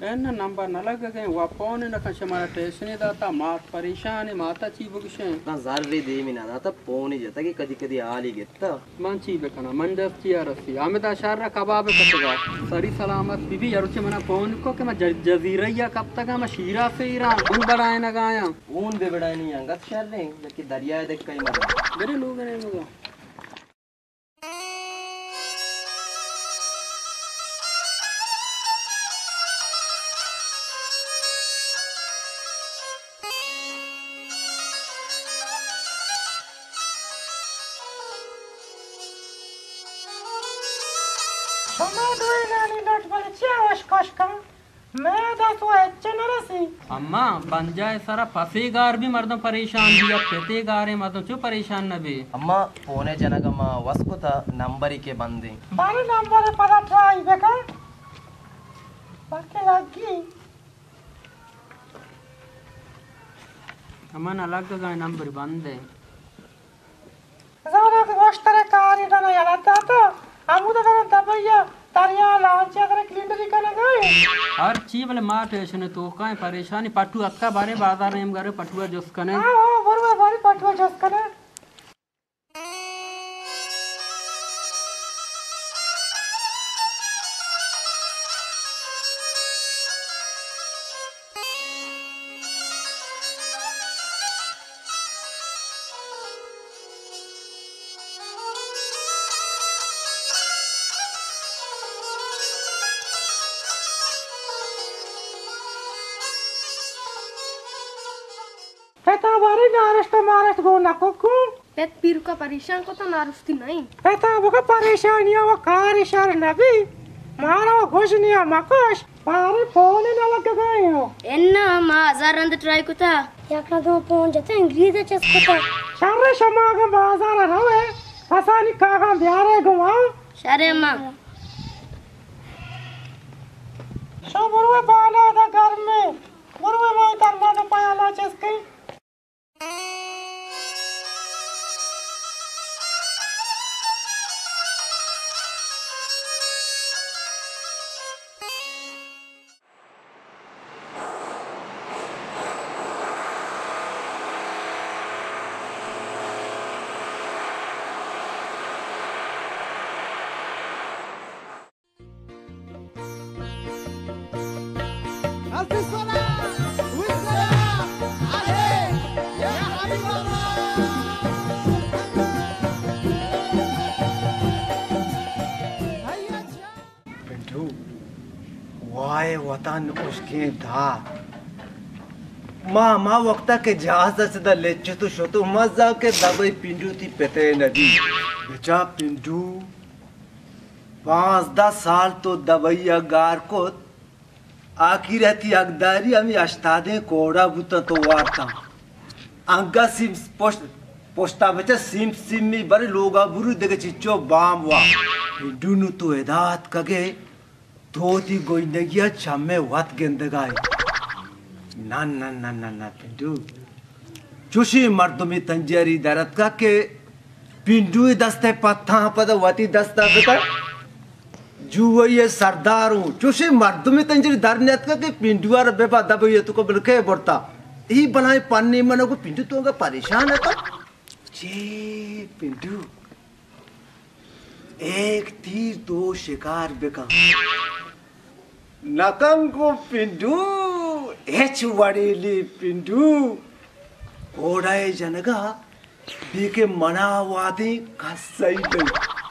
N number न लग गए वापोन न कश मारा टेशन दाता मात परेशान है माता ची बुगशे ना जर्री दे मिना दाता पोनी जता कि कदी आली गेत्ता मन ची बेकना मन दस्ती रसी आमेदा शारा कबाब कतगा सरी सलामत बीबी यरुचे मना पोन को के मैं जजीरैया कब तक मैं शीरा से ईरान उन बड़ाए न गाया ऊन बे बड़ाए नहीं अंगत शहर ने कि दरिया देख कई मर मेरे लोग ने मगा अम्मा बन जाए सारा पसेगार भी मर्दों परेशान दिया पेतेगारे मर्दों क्यों परेशान न बे अम्मा पोने जनगमा वस्कुता नंबरी के बंदे बारी नंबर पता ट्राई बेका बाकी लगी अम्मा न लग गए नंबर बंदे ज़रा के गोश्तरे कारी डना याद आता आमुदा डना दबैया तारिया लांचा करे क्लीनरी करने गए हर चीज वाले मार टेशन तो काहे परेशानी पटु अक्का बारे बाजार नेम करे पटुआ जोस कने हां बरोबर बारी पटुआ जोस कने Eta bari naresto maresto gona kokku. Pet piru ka परेशान को तो नारुस्ती नहीं. Eta buka परेशानियां वो कारी शर नबी. मारो खुश नहीं है मकुश. पारी फोन न लग गए हो. एन्ना माँ हजार अंदर ट्राई को था. या का दो फोन जाते इंग्लिश चेस को था. शर्रे शमाग बाजार रहे. फसानी कागा बिहारे घुमाओ. शर्रे माँ. शबुरवे बाला दा घर में. बुरवे माँ तरमा का पायाला चेस के. वाय वतन उसके था मामा वक्ता के जहाज से द लेचे तो शो तो मजा के दबाई पिंडू थी पेते नदी बेचा पिंडू 5-10 साल तो दबैया गार को आखिर रहती अगदारी हमें अष्टादे कोड़ा बुता तो वार्ता अंगा सिम पोस्टा बच्चा सिम में बड़े लोगा बुरु देखे चिच्चो बाम वा पिंडू नु तो एदात कगे धोती गोई नगिया छम्मे वत गेंदगाई ना पिंडू चुशी मर्दुमी तंजेरी दरद का के पिंडू दस्ते पत्था पद वती दस्ता बेटा जुआ ये सरदार हूँ चुशी मर्दुमी तंजेरी दरनेत का के पिंडू आर बेबा दब ये तुको बिल्के बोलता ही बनाए पानी मनो को पिंडू तो का परेशान है तो जी पिंडू एक तीर 2 शिकार बेका नकंगो पिंडू एच वड़ीली पिंडू ओडाए जनगा बीके मनावादी खसई गई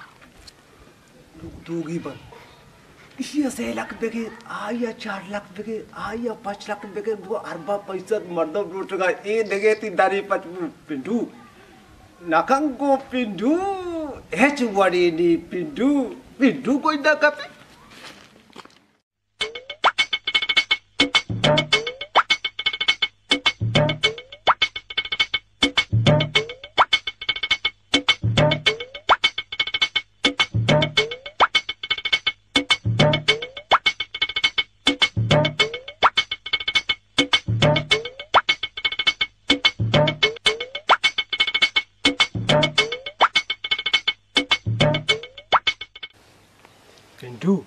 दूगी बन इसी से लाख बेके आया 4 लाख बेके आया 5 लाख बेके वो अरबा पैसा मर्दम लूट गए ए देगे ती दारी पच पिंडू नकंगो पिंडू एच वड़ीली पिंडू कोई ना कपी पिंडू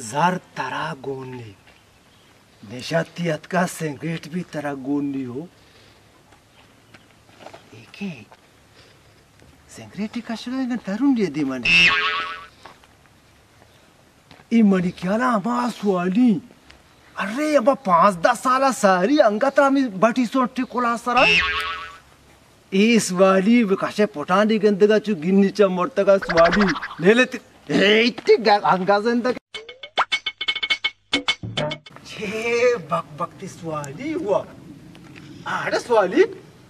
जर तरा गोनी निशातियत का सिगरेट भी तरा गोनी हो एके सिगरेट का शुगर तरुण ये दी मने ई मनी क्या ना स्वाली अरे अब 5-10 साल सारी अंगता में बटी सोटी कोला सराय इस वाली विकासे पोटानी गंदगा चु गिन्नीचा मोर्तगा स्वाली ले लेते इतनी अंगाजन तक छे बकबकती स्वाली हुआ आड़े स्वाली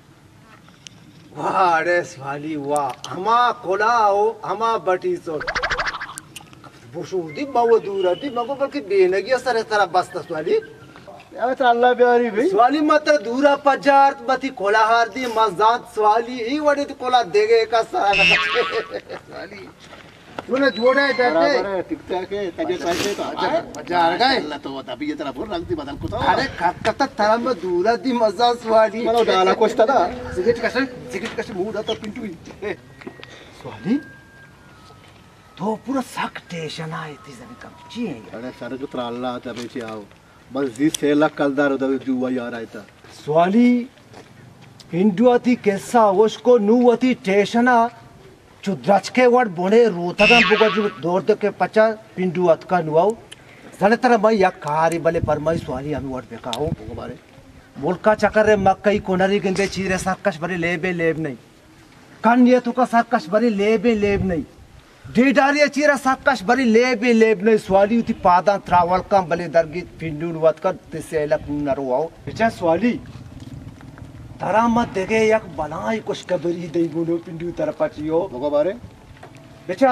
वाह हमा कोला हो हमा बटी सो बुशुदी बाव दूराती मगो बल्कि बेनगी असर तरह बस स्वाली यार अल्लाह प्यारी भाई स्वाली मात्र दूरा पजार्थ मती कोला हार दी मजात स्वाली ही वडे तो कोला देगे का सारा स्वाली तूने जोड़ा है बराबर ठीक ठाक है तजे पैसे तो हजार गए अल्लाह तो तभी ये तरह बोल रंग दी बदल को तो अरे कत्ता तरह में दूरा दी मजा स्वाली मानो डाला कोस्ता था सिगरेट कसे मूड आता पिंटू स्वाली तो पूरा सक टेंशन आए थी जब कम चाहिए अरे सर को तो अल्लाह तभी से आओ बस जी से लाख कलदार उधर जुआ यार आया था स्वाली पिंडुआती कैसा उसको नुआती टेंशना चुद्रच के वर्ड बोने रोतगा बुगा जो दौड़ दे के पचा पिंडुआत का नुआओ जले तरह मैं या कारी बले परमाई स्वाली हमें वर्ड बेकाओ हमारे मुल्का चक्कर रे मक्कई कोनरी गंदे चीरे सरकश भरे लेबे लेब नहीं कन ये तो का सरकश भरे लेबे लेब नहीं डेडारिया चीरा सरकश भरे लेबे लेब नहीं स्वाली उती पादा त्रावल का बले दरगी पिंडू नुआत का तिसे लक नरो आओ बेचा स्वाली तारा मत देखे यक बनाई कुछ कबरी दई गुनो पिंडू तरपाचियो मगो बारे बेचा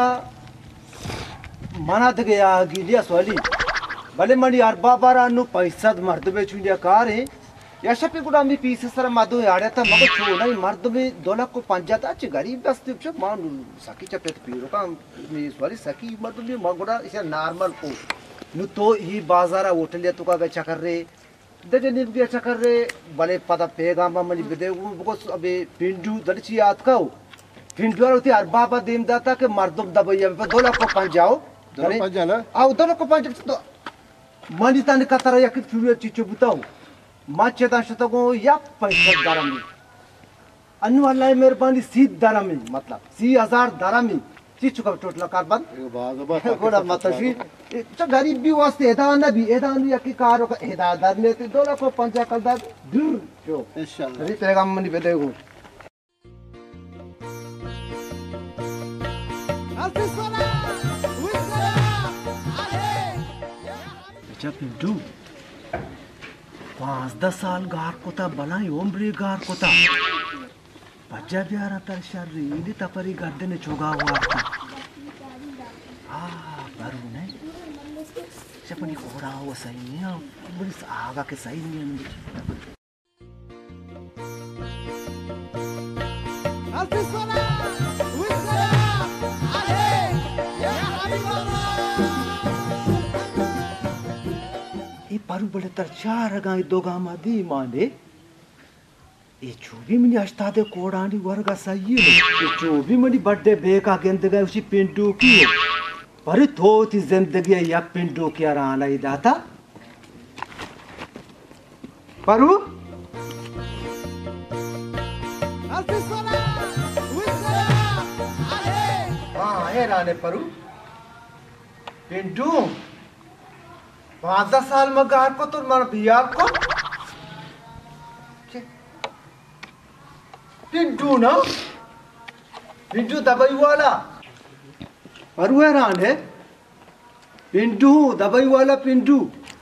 मना देखे या गिलिया स्वाली भले मनी अरबा बारा नु पैसा मर्द बे चुंडिया कार है या शपे गुडा मी पीस सर मादो याड़े ता मगो छोड़ा ही मर्द में 2 लाख को 5 जाता च गरीब बस तिप मान सकी चपे तो पीरो का मी स्वाली सकी मर्द में मगोड़ा इसे नॉर्मल को नु तो ही बाजारा होटल या तो का चक्कर रे दजे निब चक्कर रे भले पता पेगा मनी बेदे वो अबे पिंडू दलची याद का पिंडू होती अरबा बा देम दाता के मर्दम दबैया 2 लाख को 5 जाओ 2 लाख 5 जाना आओ 2 लाख को 5 तो मनी ताने कतरा या कि फिर चीचो बताओ माचेता शतको या पैसा दरमी अनवाला मेहरबानी सीध दरमी मतलब 30,000 दरमी चीचो का टोटल कार्बन बाग गोड़ा मतफी तो गरीब भी वास्ते एदान भी एदान या कि कारो का एदादर ने 2 लाख को 5 कलदार दूर जो इंशाल्लाह अभी पैगाम मनी बेदेगो अच्छा पिंटू 5-10 साल गार कोता बनाई ओम्ब्री गार कोता पज्जा ब्यारा तर शरीर तपरी गर्दे ने चोगा हुआ था बारू नहीं चपनी कोड़ा हुआ सही नहीं बड़ी आगा के सही नहीं पारू बड़े तर 4 गाय 2 गामा दी माने ये चोबी मनी अष्टादे कोडानी वर्गा सही है ये चोबी मनी बर्थडे बेका गेंद गए उसी पिंटू की पर थोती जिंदगी या पिंटू क्या राना ही दाता पारू हाँ ये राने पारू पिंटू 5-10 साल में गार को तो मर बियार को पिंटू ना पिंटू दवाई वाला परुए राने पिंटू दवाई वाला पिंटू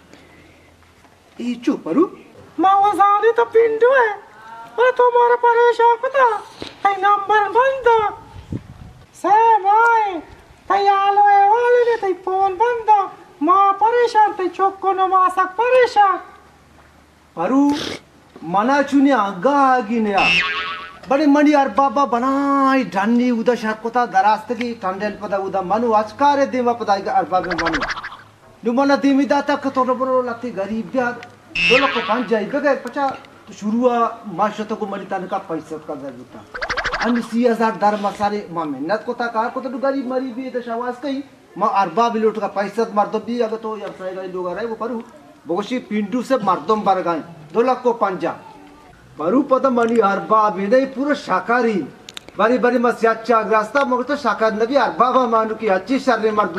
इचू परू मावाजानी तो पिंटू है मैं तुम्हारा परेशान पता है नंबर बंद से भाई तैयार है वाले ने ते फोन बंद माँ परेशान ते चोको न मासक परेशान परू मना चुने आगा आगी ने बड़ी मनी यार बाबा बनाई ढन्नी उदा शाक कोता दरास्ते की ठंडेल पदा उदा मनु आजकारे देवा पदा अरबा में मनु नुमना देमी दाता का तोड़ बरो लगती गरीब यार 2 लाख को 5 जाए बगैर 50 शुरुआ माशतो को मरी ताने का पैसा का जरूरत था अन्य 30,000 दर मसारे माँ मेहनत को था कार को तो गरीब मरी भी तो शावास कही माँ अरबा भी लूट का पैसा मर्दों भी अगर तो यार साइड लोग आ रहे वो परू बोशी पिंडू से मर्दों बर गए 2 लाख को पंजा परू पता मनी अरबा भी नहीं पूरा शाकाहारी बारी बारी मत अच्छा रास्ता मगर तो शाकाहारी नबी अरबा मानू की अच्छी शर्रे मर्द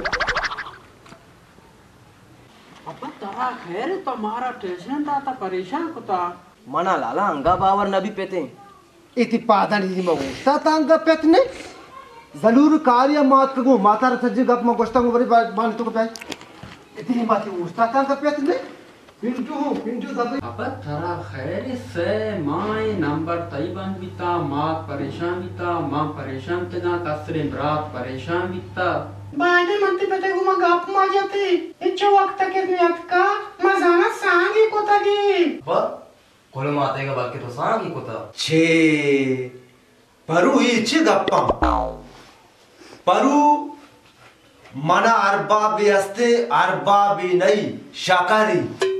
अब्बा तरा खैर तो हमारा टेंशन था परेशान होता मना लाला अंगा बावर नबी पेते इति पादन ही मगो तांग पेतने जरूर कार्य मात को माता रथजी गप म गोष्टा को बरी मान तो पे इतनी माती उस्ता तांग पेतने पिंटू दबे अब्बा तरा खैर से माय नंबर तैबन बिता मां परेशान बिता मां परेशान तगा कसरे रात परेशान बिता बायने मनती पेटे गुमा गप मा जाती इच्छो वक्त के नियत का मजाना सांगी को तगी कोल माते का बाकी तो सांगी कोता छे परू इच्छे गप्पा परू मना अरबा भी हस्ते अरबा भी नहीं शाकाहारी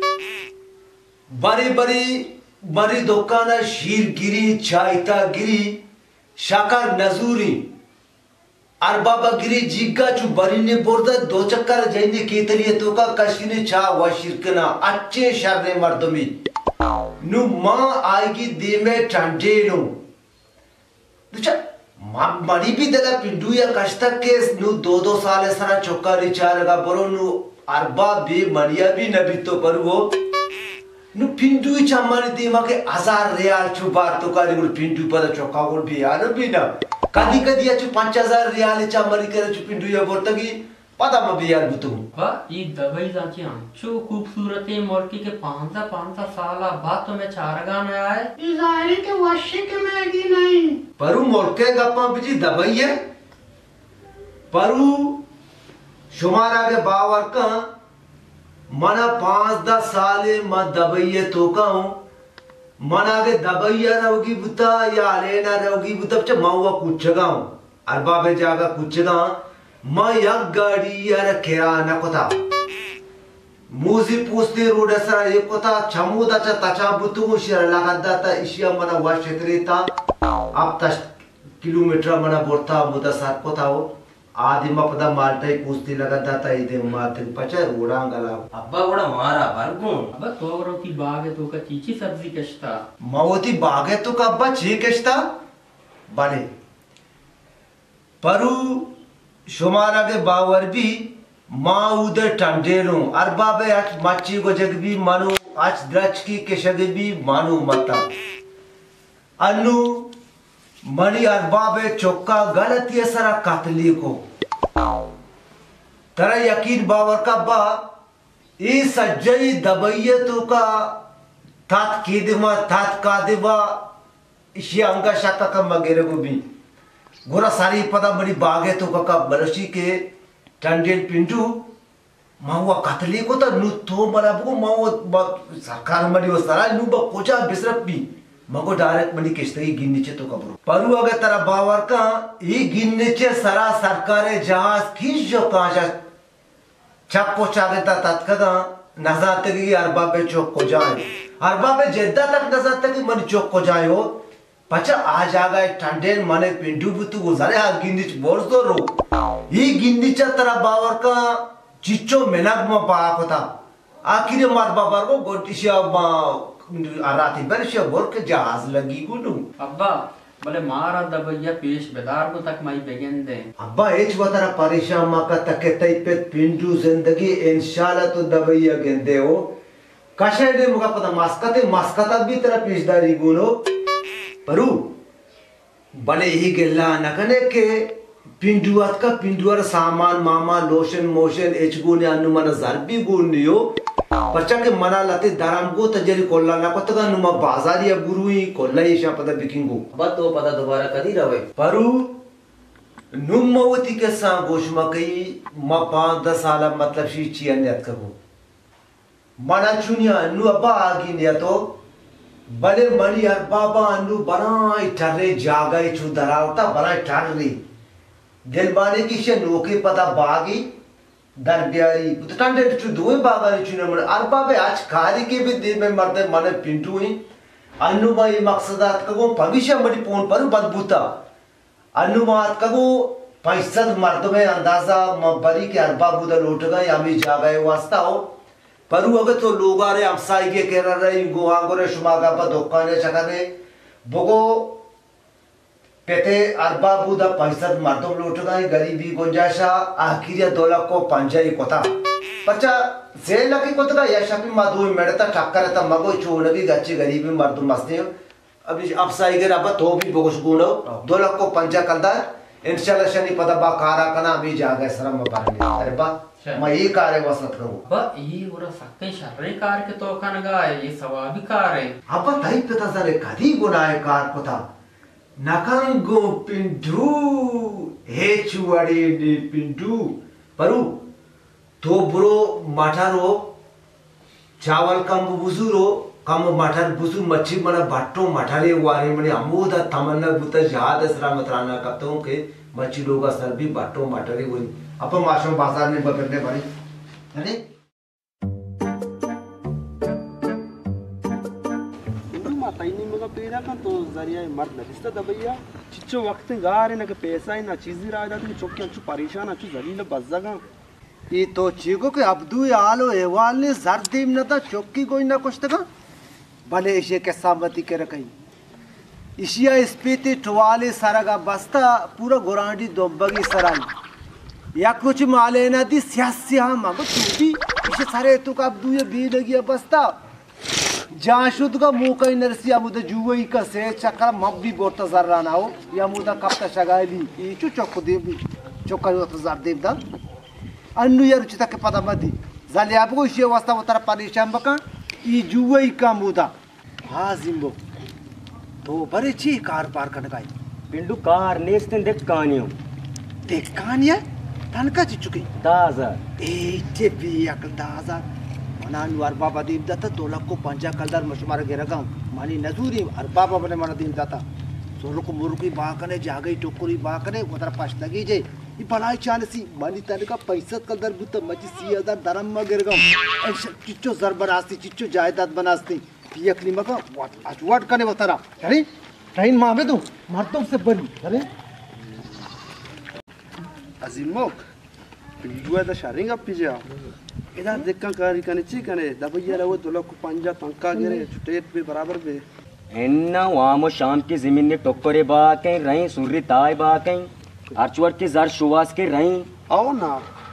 बड़ी बड़ी बड़ी दुकान शीर गिरी चायता गिरी शाकार नजूरी अरबाबा गिरी जिग्गा चु बरी ने बोर्दा 2 चक्कर जाइने केतलिए तो का कशिने छा व शिरकना अच्छे शर्रे मर्दमी नु मां आएगी दे में ठंडेनो दुचा मां मरी भी दला पिंडू या कष्ट के नु 2 साल सरा चौका रिचार का बरो नु अरबा भी मरिया भी नबी तो पर वो नु पिंडू चम्मानी दीमा के 1000 रियाल छु बार तो का पिंडू पर चौका गोल भी यार भी ना कदी कदी अच्छु 5000 रियाल चम्मानी करे छु पिंडू या बोर्तगी पता म भी यार बुतु वाह ये दवाई जाची अंशो खूबसूरती मोरकी के 5 साल बाद तो मैं चारगान आया है इजारी के वशी के मैगी नहीं परू मोरके गप्पा बिजी दवाई है परू शुमारा के बावर का मना 5-10 साले म दवाई तो का हूं मना के दवाइया रहोगी बुता या लेना रहोगी बुता च मावा कुछ गाऊं अरबा पे जागा कुछ गा मैं यक गाड़ी यार केरा न कोता मूजी पूछते रोड सरा ये कोता छमुदा च तचा बुतु शिर लगादा ता इशिया मना वा क्षेत्रेता अब 10 किलोमीटर मना बोरता मुदा साथ कोता हो आदि म पदा मालटा ही पूछती लगादा ता इदे माते पचा रोडांगला अब्बा बड़ा मारा बरगु अब्बा तोरो की बाग है तो का चीची सब्जी कष्टा मवती बाग है तो का अब्बा छी कष्टा बने परू शुमारा के बावर भी माँ उधर टंडेरों अरबा बे आज मच्छी को जग भी मानो आज द्रच की केशग भी मानो मता अनु मणि अरबा बे चौका गलती सरा कातली को तरह यकीन बावर का बा ये सज्जई दबइये तो का तात की दिमा तात का दिवा इसी अंगा शाका का मगेरे को भी गोरा सारी पता बड़ी बागे तो का बलोची के टंडेल पिंटू मावा कतली को तो नु तो मरा बको मावा सरकार मरी वो सारा नु बा कोचा बिसरप भी मगो डायरेक्ट मनी किस्तगी गिन्नीचे तो कबरो परू अगर तेरा बावर का ये गिन्नीचे सारा सरकारे जहाज खींच जो कांचा छप पोचा देता तत्कदा नजाते की अरबा पे चौक को जाए अरबा पे जेद्दा तक नजाते की मनी चौक को जाए हो पचा आज आगा टंडेन माने पिंटू बुतु गुजारे आ गिन्नीच बोर्स दो रो ये गिन्नीचा तेरा बावर का चिच्चो मेनाग में पाक होता आखिर मार बाबर को गोटिशिया आराती बरशिया बोर के जहाज लगी गुनु अब्बा बोले मारा दबैया पेश बेदार को तक माई बेगन दे अब्बा एच वतरा परेशान मा का तके तई पे पिंटू जिंदगी इंशाल्लाह तो दबैया गेंदे हो कशे दे मुका पता मास्कता भी तेरा पेशदारी गुनो परू बने ही गेला नकने के पिंडुआत का पिंडुआर सामान मामा लोशन मोशन एचगुने अनुमान जरबी गुनियो परचा के मना लाते दाराम को तजरी कोल्ला ना कोतगा नुमा बाजारी अब गुरुई कोल्ला ये शा पता बिकिंगो बा तो पता दोबारा कदी रवे परू नुमवती के सा गोशमा कई म 5-10 साल मतलब शी चियन्यत कबो मना चुनिया नु अब्बा आगी ने तो बले मणि यार बाबा अनु बनाई ठर्रे जागाई छु दरावता बनाई ठर्रे दिलबाने की शे नोके पता बागी दरबियारी पुतटांडे छु दोए बागारी छु न अरबा बे आज कारी के भी दे में मरदे माने पिंटू ही अनु भाई मकसदात कगो भविष्य मणि पोन पर बदबूता अनु मात कगो पैसद मर्द में अंदाजा मबरी के अरबा बुदा लौट गए अमी जा गए वास्ता हो परू अगर तो लोग आ रहे अफसाई के कह रहे गुहा गोरे शुमागा पर दुकाने चकाने बोगो पेते अरबा बुदा पैसद मर्दों लौट गए गरीबी गुंजाइशा आखिर 2 लाख को पंजाई कोता बच्चा जेल लगी कोता या शपी माधु मेड़ता टक्कर ता मगो चोड़ भी गच्ची गरीबी मर्दों मस्ती अभी अफसाई के रबा तो भी बोगो सुगुनो 2 लाख को पंजा कलदा इंशाल्लाह शनि पदा बा कारा कना भी जागे शर्म बारने अरे बा मैं ये कार्य वसत करूं बा ये ओरा सके शर्रे कार के तो कनगा ये सवाबी कार है अब ताई पता सारे कदी गुनाह कार कोता नकंगो पिंडू हे चुवाड़ी दी पिंडू परू तो बुरो मठारो चावल कम बुजुरो कम मठार बुजुर मच्छी मना भट्टो मठारे वारे मने अमोदा तमन्ना बुता जहाद असरा मतराना कतो के मच्छी लोग सर भी भट्टो मठारे वरी अपन माशो बाजार में बकरने भाई अरे माताइनी मगा पेरा का तो जरिया मर्द नबिस्ता दबैया चिच्चो वक्त गारे ना के पैसा ही ना चीज़ी राजा तुम चौकी अच्छु परेशान अच्छु जलील बज़गा ये तो चीको के अब्दू आलो एवाल ने जरदीम न था चौकी कोई ना कुछ तक भले इसे के सामती के रखी इशिया स्पीति टवाले सारगा बस्ता पूरा गोरांडी दोबगी सराई या कुछ माले ना दी सियासिया मांगो चूटी इसे सारे तो का अब्दू ये भी लगी बस्ता जाशुद का मुंह का नरसिया मुझे जुवई का से चक्कर मब भी बोलता जर्रा ना हो या मुझे कब तक शगाली ये चु चौक देव भी चौका जो तो जर देव दा अन्नू यार उचित के पता मत दी जाले आपको इसी अवस्था वो तरह परेशान बका ये जुवई का मुदा हाँ जिम्बो तो बड़े ची कार पार करने का पिंडू कार नेक्स्ट देख कहानियों देख कहानियाँ तनका चुकी दाजा चे भी अकल दाजा मनान वार बाबा दीप दाता 2 लाख को पंजा कलदार मशमार गिरा गाँव मानी नजूरी और बाबा बने मना दीप दाता सोलो को मुर्गी बाकने जागई टोकरी बाकने उधर पास लगी जे ये बलाई चांसी मानी तने का पैसा कलदार बुत मजी 30,000 दरम में गिर गाँव ऐसे चिच्चो जर बनास्ती चिच्चो जायदाद बनास्ती पियकली मका आज वाट करने बतारा अरे ट्रेन मामे दो मर्दों से बनी अरे अजीमोक पिंडू है तो शारिंग अब पीछे इधर देखकर कारी कने ची कने दबैया रहो 2 लाख को पंजा तंका गिरे छुटेट पे बराबर पे एन्ना वामो शाम की जमीन ने टोकरे बा कहीं रही सूर्य ताय बा कहीं अर्चवर की जर शुवास के रही आओ ना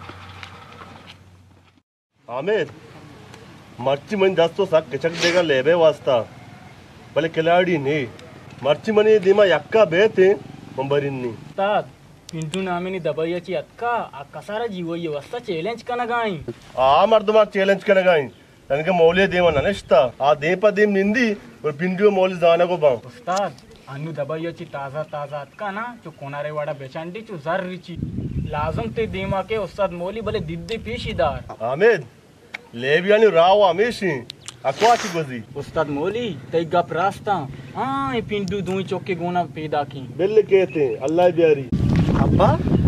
आमिर मर्ची मन 10 तो सक किचक देगा लेबे वास्ता भले खिलाड़ी नहीं मर्ची मनी दिमा यक्का बेते मंबरिन्नी ताद पिंटू नामिनी दबैयाची अक्का आ कसारा जीवोये वस्ता चैलेंज कनगाई आ मर्दमा चैलेंज कनगाई तनके मौले देवा ननष्टा आ देपा देम निंदी और पिंटू मौले जाना को बां उस्ताद अन्नु दबैयाची ताजा ताजा अक्का ना जो कोनारे वाड़ा बेचांडी चु जर रिची लाजम ते देमा के उस्ताद मौली भले दिद्दी पेशीदार आमिर लेबियानी राव आमेशी अक्वाची बजी उस्ताद मौली ते गप रास्ता हां ये पिंटू दुई चौके गोना पैदा की बिल कहते अल्लाह प्यारी अब्बा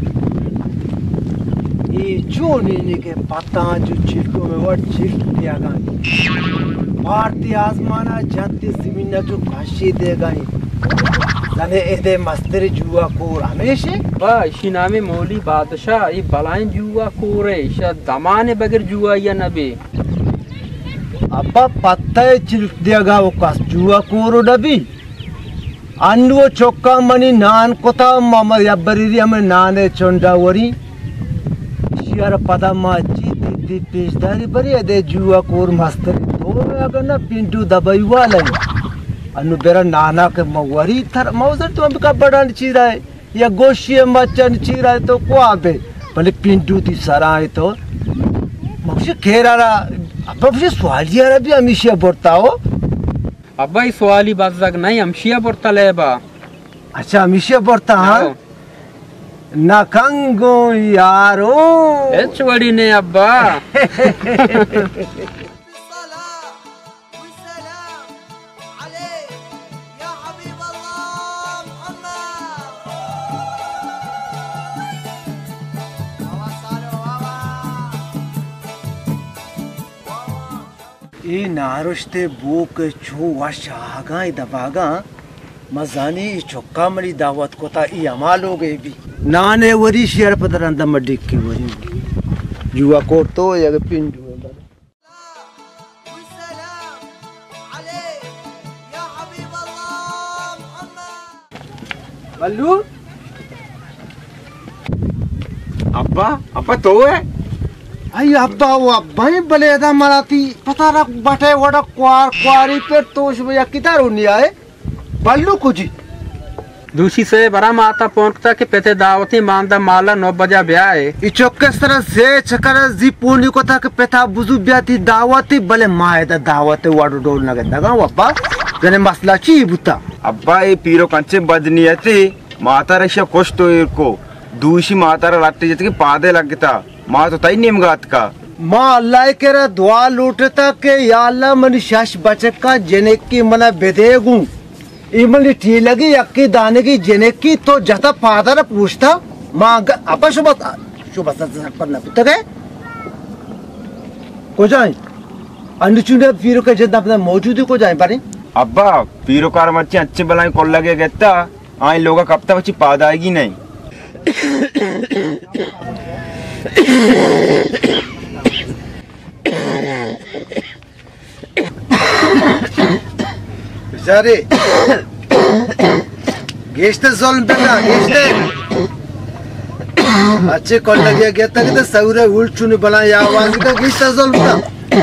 ये चोनी के पता जो छिलको में वो छिल दिया गई भारतीय आसमाना जानती जमीन जो घासी दे गई जाने एदे मस्तर जुआ कोर हमेशा बा इसी नामे मौली बादशाह ये बलाइन जुआ कोर है शायद दमाने बगैर जुआ या नबे अब्बा पत्ता छिल दिया गा वो कास जुआ कोरो नबी अन्वो चोक्का मनी नान कोता मामा यब्बरी हमें नाने चोंडा वरी शियार पदा माची दी पेशदारी बरी अदे जुआ कोर मस्तर तो अगर ना पिंटू दबाई वाला अनु बेरा नाना के मवरी थर मौजर तो हम का बड़न चीरा है या गोशी मचन चीरा है तो को आबे भले पिंटू दी सराय तो मौसे खेरारा अब मुझे सवालिया भी हमेशा बोलता हो अब्बा इस सवाली बाज़ाक नहीं हमशिया पड़ता लेबा अच्छा हमेशा बोलता हाँ नकंगो यारो एच वड़ी ने अब्बा ये नारुश्ते बोक छो वाशागा दबागा मजानी चौका मरी दावत को ता ये अमाल हो गए भी नाने वरी शेयर पता रंदा मडिक की वरी जुआ कोट तो या पिंडू बल्लू अब्बा तो है आई अब्बा वो अब्बा ही बलेदा मराती पता रख बटे वड़ा क्वारी पे तोश भैया किधर होनी आए बल्लू कुछ दूसरी से बड़ा माता पहुंचता के पेते दावती मानदा माला 9 बजा ब्याह है इचोकस तरह से चकर जी पूनी को था के पेता बुजु ब्याह थी दावती भले माए दा दावते वाडो डोल नगे दगा अब्बा जने मसला ची बुता अब्बा ये पीरो कंचे बदनी है माता रशिया कोष्टो को दूसरी माता लाटे जैसे पादे लगता माँ तो तई नियम गात का माँ अल्लाह के रा दुआ लूटता के या अल्लाह मनी शश बचक का जने की मना बेदेगू इमली ठी लगी यक्की दाने की जने की तो जता फादर पूछता माँ अपा शुभ करना पुत्र गए को जाए अंडचुने पीरो के जब अपना मौजूद को जाए पारे अब्बा पीरो कार मच्छी अच्छे बलाई कॉल लगे कहता आई लोग कब तक बच्ची पाद आएगी नहीं बेचारे गेस्टे जोल बेटा गेस्टे अच्छे कॉल लगे गया था कि तो सौरे उल्ट चुने बनाए आवाज का गेस्टे जोल बेटा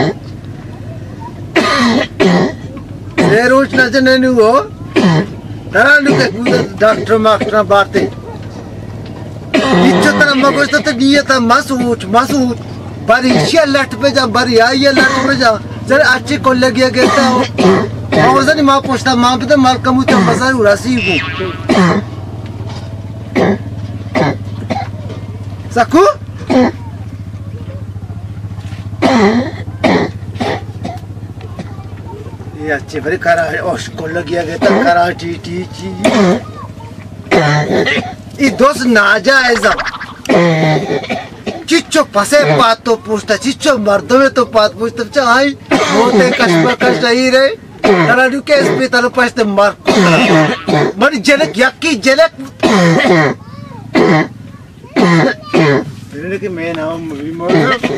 ये रोज ना जने वो तरह लुके डॉक्टर मास्टर बातें इच्छा तरह मगोज तो दिए था मासूच बारी इच्छा लट पे जा बारी आई है लट पे जा जरा अच्छे कॉल लगे गया था और जनी माँ पूछता माँ पे तो माल कमु तो बसाई उड़ासी को सकू ये अच्छे बड़े करा और कॉल लगे गया था करा टी ये दोस्त ना जाए जब चिच्चो फसे बात तो पूछता चिच्चो मर्दों में तो बात पूछता चाहे होते कष्ट ही रहे तरा दुके इस पे तरा पछते मार मर जनक यक्की जनक मेरे के मैं ना मूवी मोड़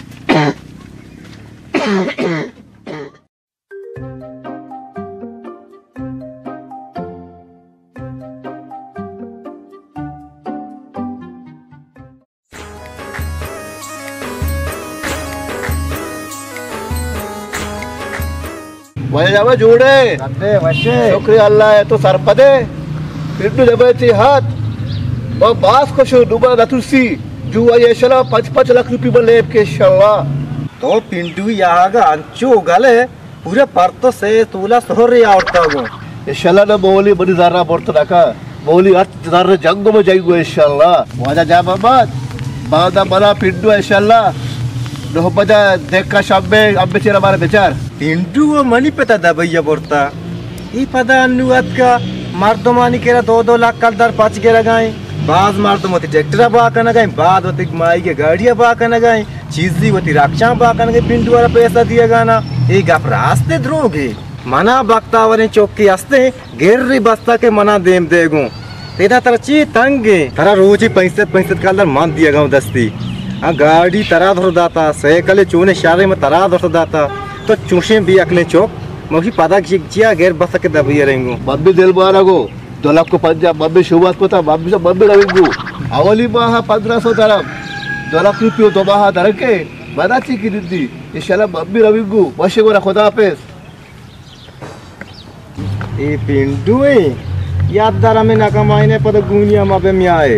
वह जावे जोड़े अबे वशे शुक्रिया अल्लाह है तो सर पदे फिर तो जब थी हाथ वो बास को शो दुबा रतुसी जो ये शला 5 लाख रुपए बले के शला तो पिंटू यहाँ का अंचो गले पूरे परतो से तूला सोहर आवड़ता गो ये शला ना बोली बड़ी ज़रा पड़ता रखा बोली अर्थ ज़रा जंगों में जाएगा ये शला वाजा जा बादा बना पिंटू ये शला दो बजा देख का शब्बे अब बेचारा हमारे बेचार पिंटू वो मनी पता था भैया बोलता ये पता अनुवाद का मर्दमानी केरा 2 लाख कल दर 5 के लगाए बाज मर्दम होती ट्रैक्टर बा करना गए बाद होती माई के गाड़ियां बा करना गए चीजी होती रक्षा बा करना गए पिंटू वाला पैसा दिया गाना एक आप रास्ते द्रोगे मना बक्ता वाले चौकी हंसते गिर्री बस्ता के मना देम देगो तेरा तरह ची तंगे तेरा रोज ही 65 का अंदर मान दिया गाँव दस्ती गाड़ी तरा धर दाता साइकिल चूने शारे में तरा धर दाता तो चूसे भी अकले चौक मुझे पता किया गैर बस के दबिए रहेंगे बब्बी दिल बारा गो 2 लाख को पंजाब बब्बी शुरुआत को था बब्बी रविंगू अवली बाहा 1500 तरफ 2 लाख रुपये तो बाहा धर के बना ची की दीदी इंशाल्लाह बब्बी रविंगू वशे को खुदा हाफिज ए पिंडू याद दारा में ना कमाईने पद गुनिया मापे में आए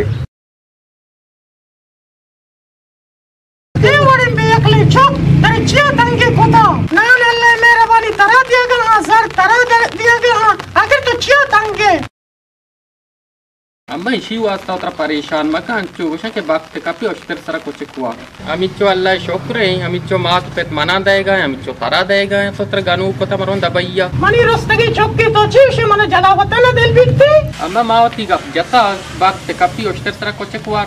अम्मा इसी वास्ता उतना परेशान मका अंचो वशा के वक्त काफी अश्तर सरा कुछ कुआ अमिचो अल्लाह शुक्र है अमिचो मात पेट मना देगा अमिचो तरा देगा तो तर गानू को ता मरों दबैया मनी रस्तगी चौकी तो चीश मन जलावत न दिल बिकती अम्मा मावती का जता वक्त काफी अश्तर सरा कुछ कुआ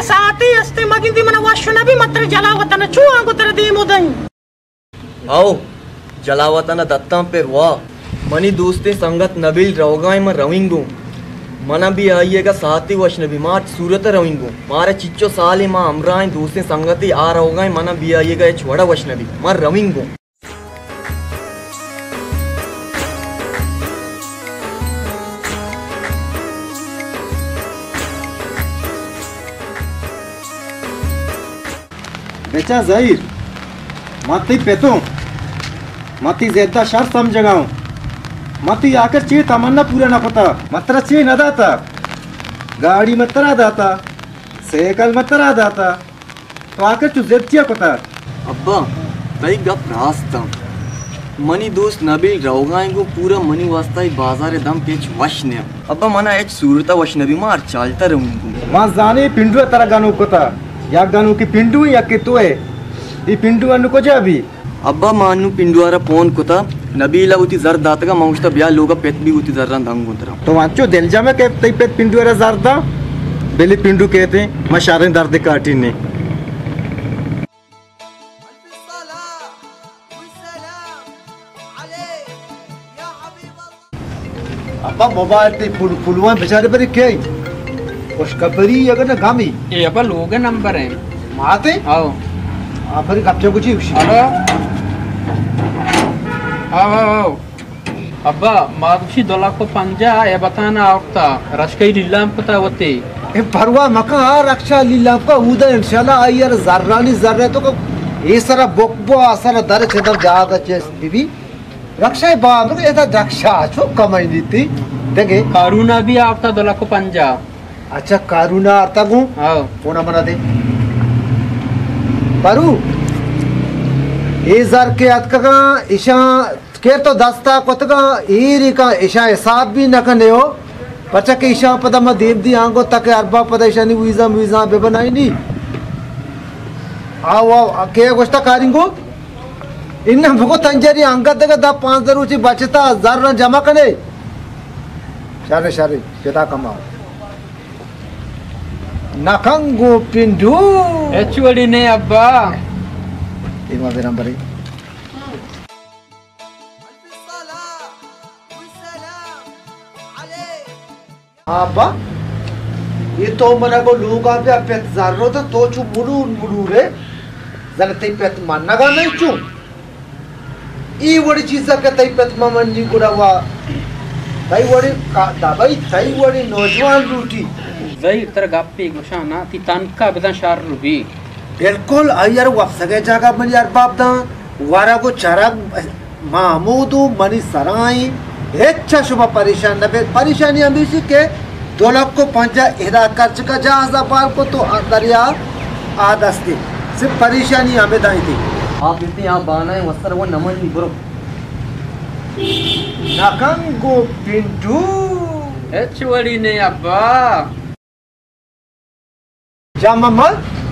साथी अस्ते मगिंदी मन वशुनबी मत्र जलावतन चुआ को तर दी मुदई आओ जलावतन दत्तां पे वा मनी दोस्ते संगत नबील रवगाय में रविंगू मना भी आइएगा साथी वशनबी मां सूरत रविंगू मारे चिच्चो साली मां अमराय दोस्ते संगति आ रवगाय मना भी आइएगा ये छोड़ा वशनबी मां रविंगू बेचा जाहिर माती पेतो माती ज्यादा शर्त समझेगा माती आकर चे तमन्ना पूरा ना पता मत्र चे न दाता गाड़ी में तरा दाता साइकिल में तरा दाता तो आकर तू ज्यादा पता अब्बा तई गप रास्ता मनी दोस्त नबील रवगाय को पूरा मनी वास्ता बाजार दम पेच वशने अब्बा मना एच सूरता वशनबी मार चालता रहूंगा मां जाने पिंडू तरा गानू कोता या गानू की पिंडू या के तो है ये पिंडू अनु को जाबी अब्बा मानु पिंडुआरा फोन कोता नबीला उती जर दातगा मौस्ता ब्या लोगा पेट भी उती जर्रान दंगुंतरा तो वांचो दिलजा में के तई पेट पिंडुआरा जरदा बेली पिंडू कहते हैं मैं शारे दर्द काटी ने अब्बा मोबाइल ते फुलवा बेचारे पर क्या खुशखबरी अगर ना गामी ये अब्बा लोग नंबर है माते आओ आप फिर कब कुछ हेलो आओ अब्बा मागुशी दोला को पंजा ये बताना आवता रशकई लीलाम पता होते ए परवा मका रक्षा लीला का उदा इंशाल्लाह यार जर्रानी जर्रे तो को ये सारा बोकबो असर दर छदम जागा चेस बीबी रक्षा बांध के एदा रक्षा छो कमाई नीति देखे कारूना भी आवता दोला को पंजा अच्छा कारूना आता गु आओ कोना बना दे पारू जार के अतका ईशा के तो दस्ता कोतका ईरी का ईशा हिसाब भी न कने हो पचा के ईशा पदा म देव दी आंगो तक अरबा पदा ईशा नी वीजा बे बनाई नी आओ के गोष्टा कारिंगो इन भगो तंजरी अंगत का दा 5,000 उची बचता 1,000 न जमा कने शारे केदा कमाओ नखंगो पिंडू एचवडी ने अब्बा इमा बेरा बरे अब्बा ये तो मना को लोग आ पे पेट जारो तो चु मुडू रे जरा ते पेट मानना का नहीं चु ई वड़ी चीज का ते पेट मन जी गुड़ावा ताई वड़ी का दाबाई ताई वड़ी नौजवान रूटी जई तर गप्पी गुशाना ती तनका बदन शार रुबी बिल्कुल यार वफ सके जागा मन यार बाप दा वारा को चारा महमूदू मनी सराई अच्छा शुभ परेशान न बे परेशानी अभी सी के 2 लाख को पंजा इदा खर्च का 10,000 बार को तो दरिया आदस्ती सिर्फ परेशानी हमें दाई थी आप इतनी आप बाना है वस्त्र वो नमन नहीं ब्रो नखंगो पिंडू एचवडी ने अब्बा जाममा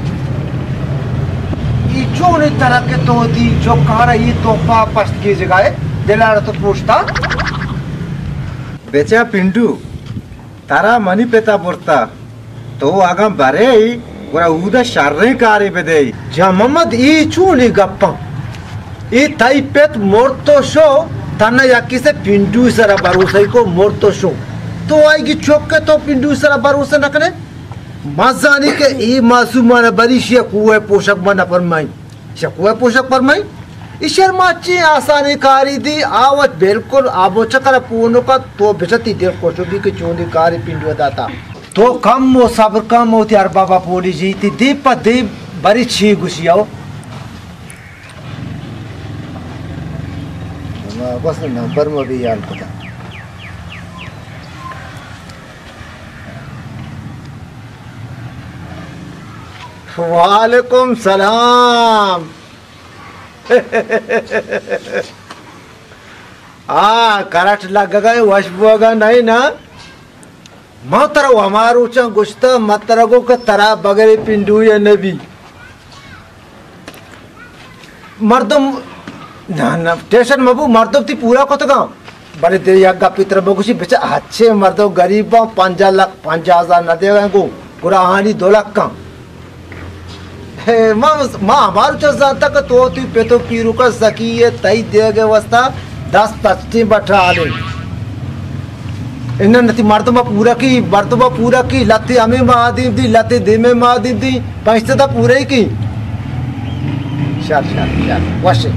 ये जो ने तरह के तो दी जो कार ये तोहफा पस्त की जगह है दिलारा तो पूछता बेचा पिंडू तारा मनी पेता पुरता तो आगा बारे पूरा उदा शारे कारे पे दे जाममद ये चूनी गप्पा ये ताई पेत मोर्तो शो ताना याकी से पिंडू सरा भरोसा को मोर्तो शो तो आएगी चौक के तो पिंडू सरा भरोसा न करे मजानी के ई मासूमान बरी कुए पोषक बना फरमाई कुए पोषक फरमाई ईश्वर माची आसानी कारी दी आवत बिल्कुल आबो चकर पूर्ण का तो बिचती देव को भी के चोंदी कारी पिंडो दाता तो कम वो सब्र कम होती यार बाबा पोली जी ती दीप दीप बरी छी गुसियाओ बस नंबर में भी यार पता वालेकुम सलाम करट लग गए वशबुआ नहीं ना मतरो हमारो चा गुस्ता मतरगो का तरा बगैर पिंडू या नबी मर्दम ना ना स्टेशन मबू मर्दम ती पूरा को तो गाँव बड़े देर यागा पितर बगुशी बेचा अच्छे मर्दो गरीबा 5,00,000 न देगा को पूरा हानि 2 लाख का माँ हमारे जो जानता का तो तू पे तो पीरू का सकी है तई दे गए वस्ता 10-25 बैठा आले इन्हें नती मर्दमा पूरा की लाती हमें महादीप दी लाती दे में महादीप दी पैसे तो पूरे ही की चल वाशे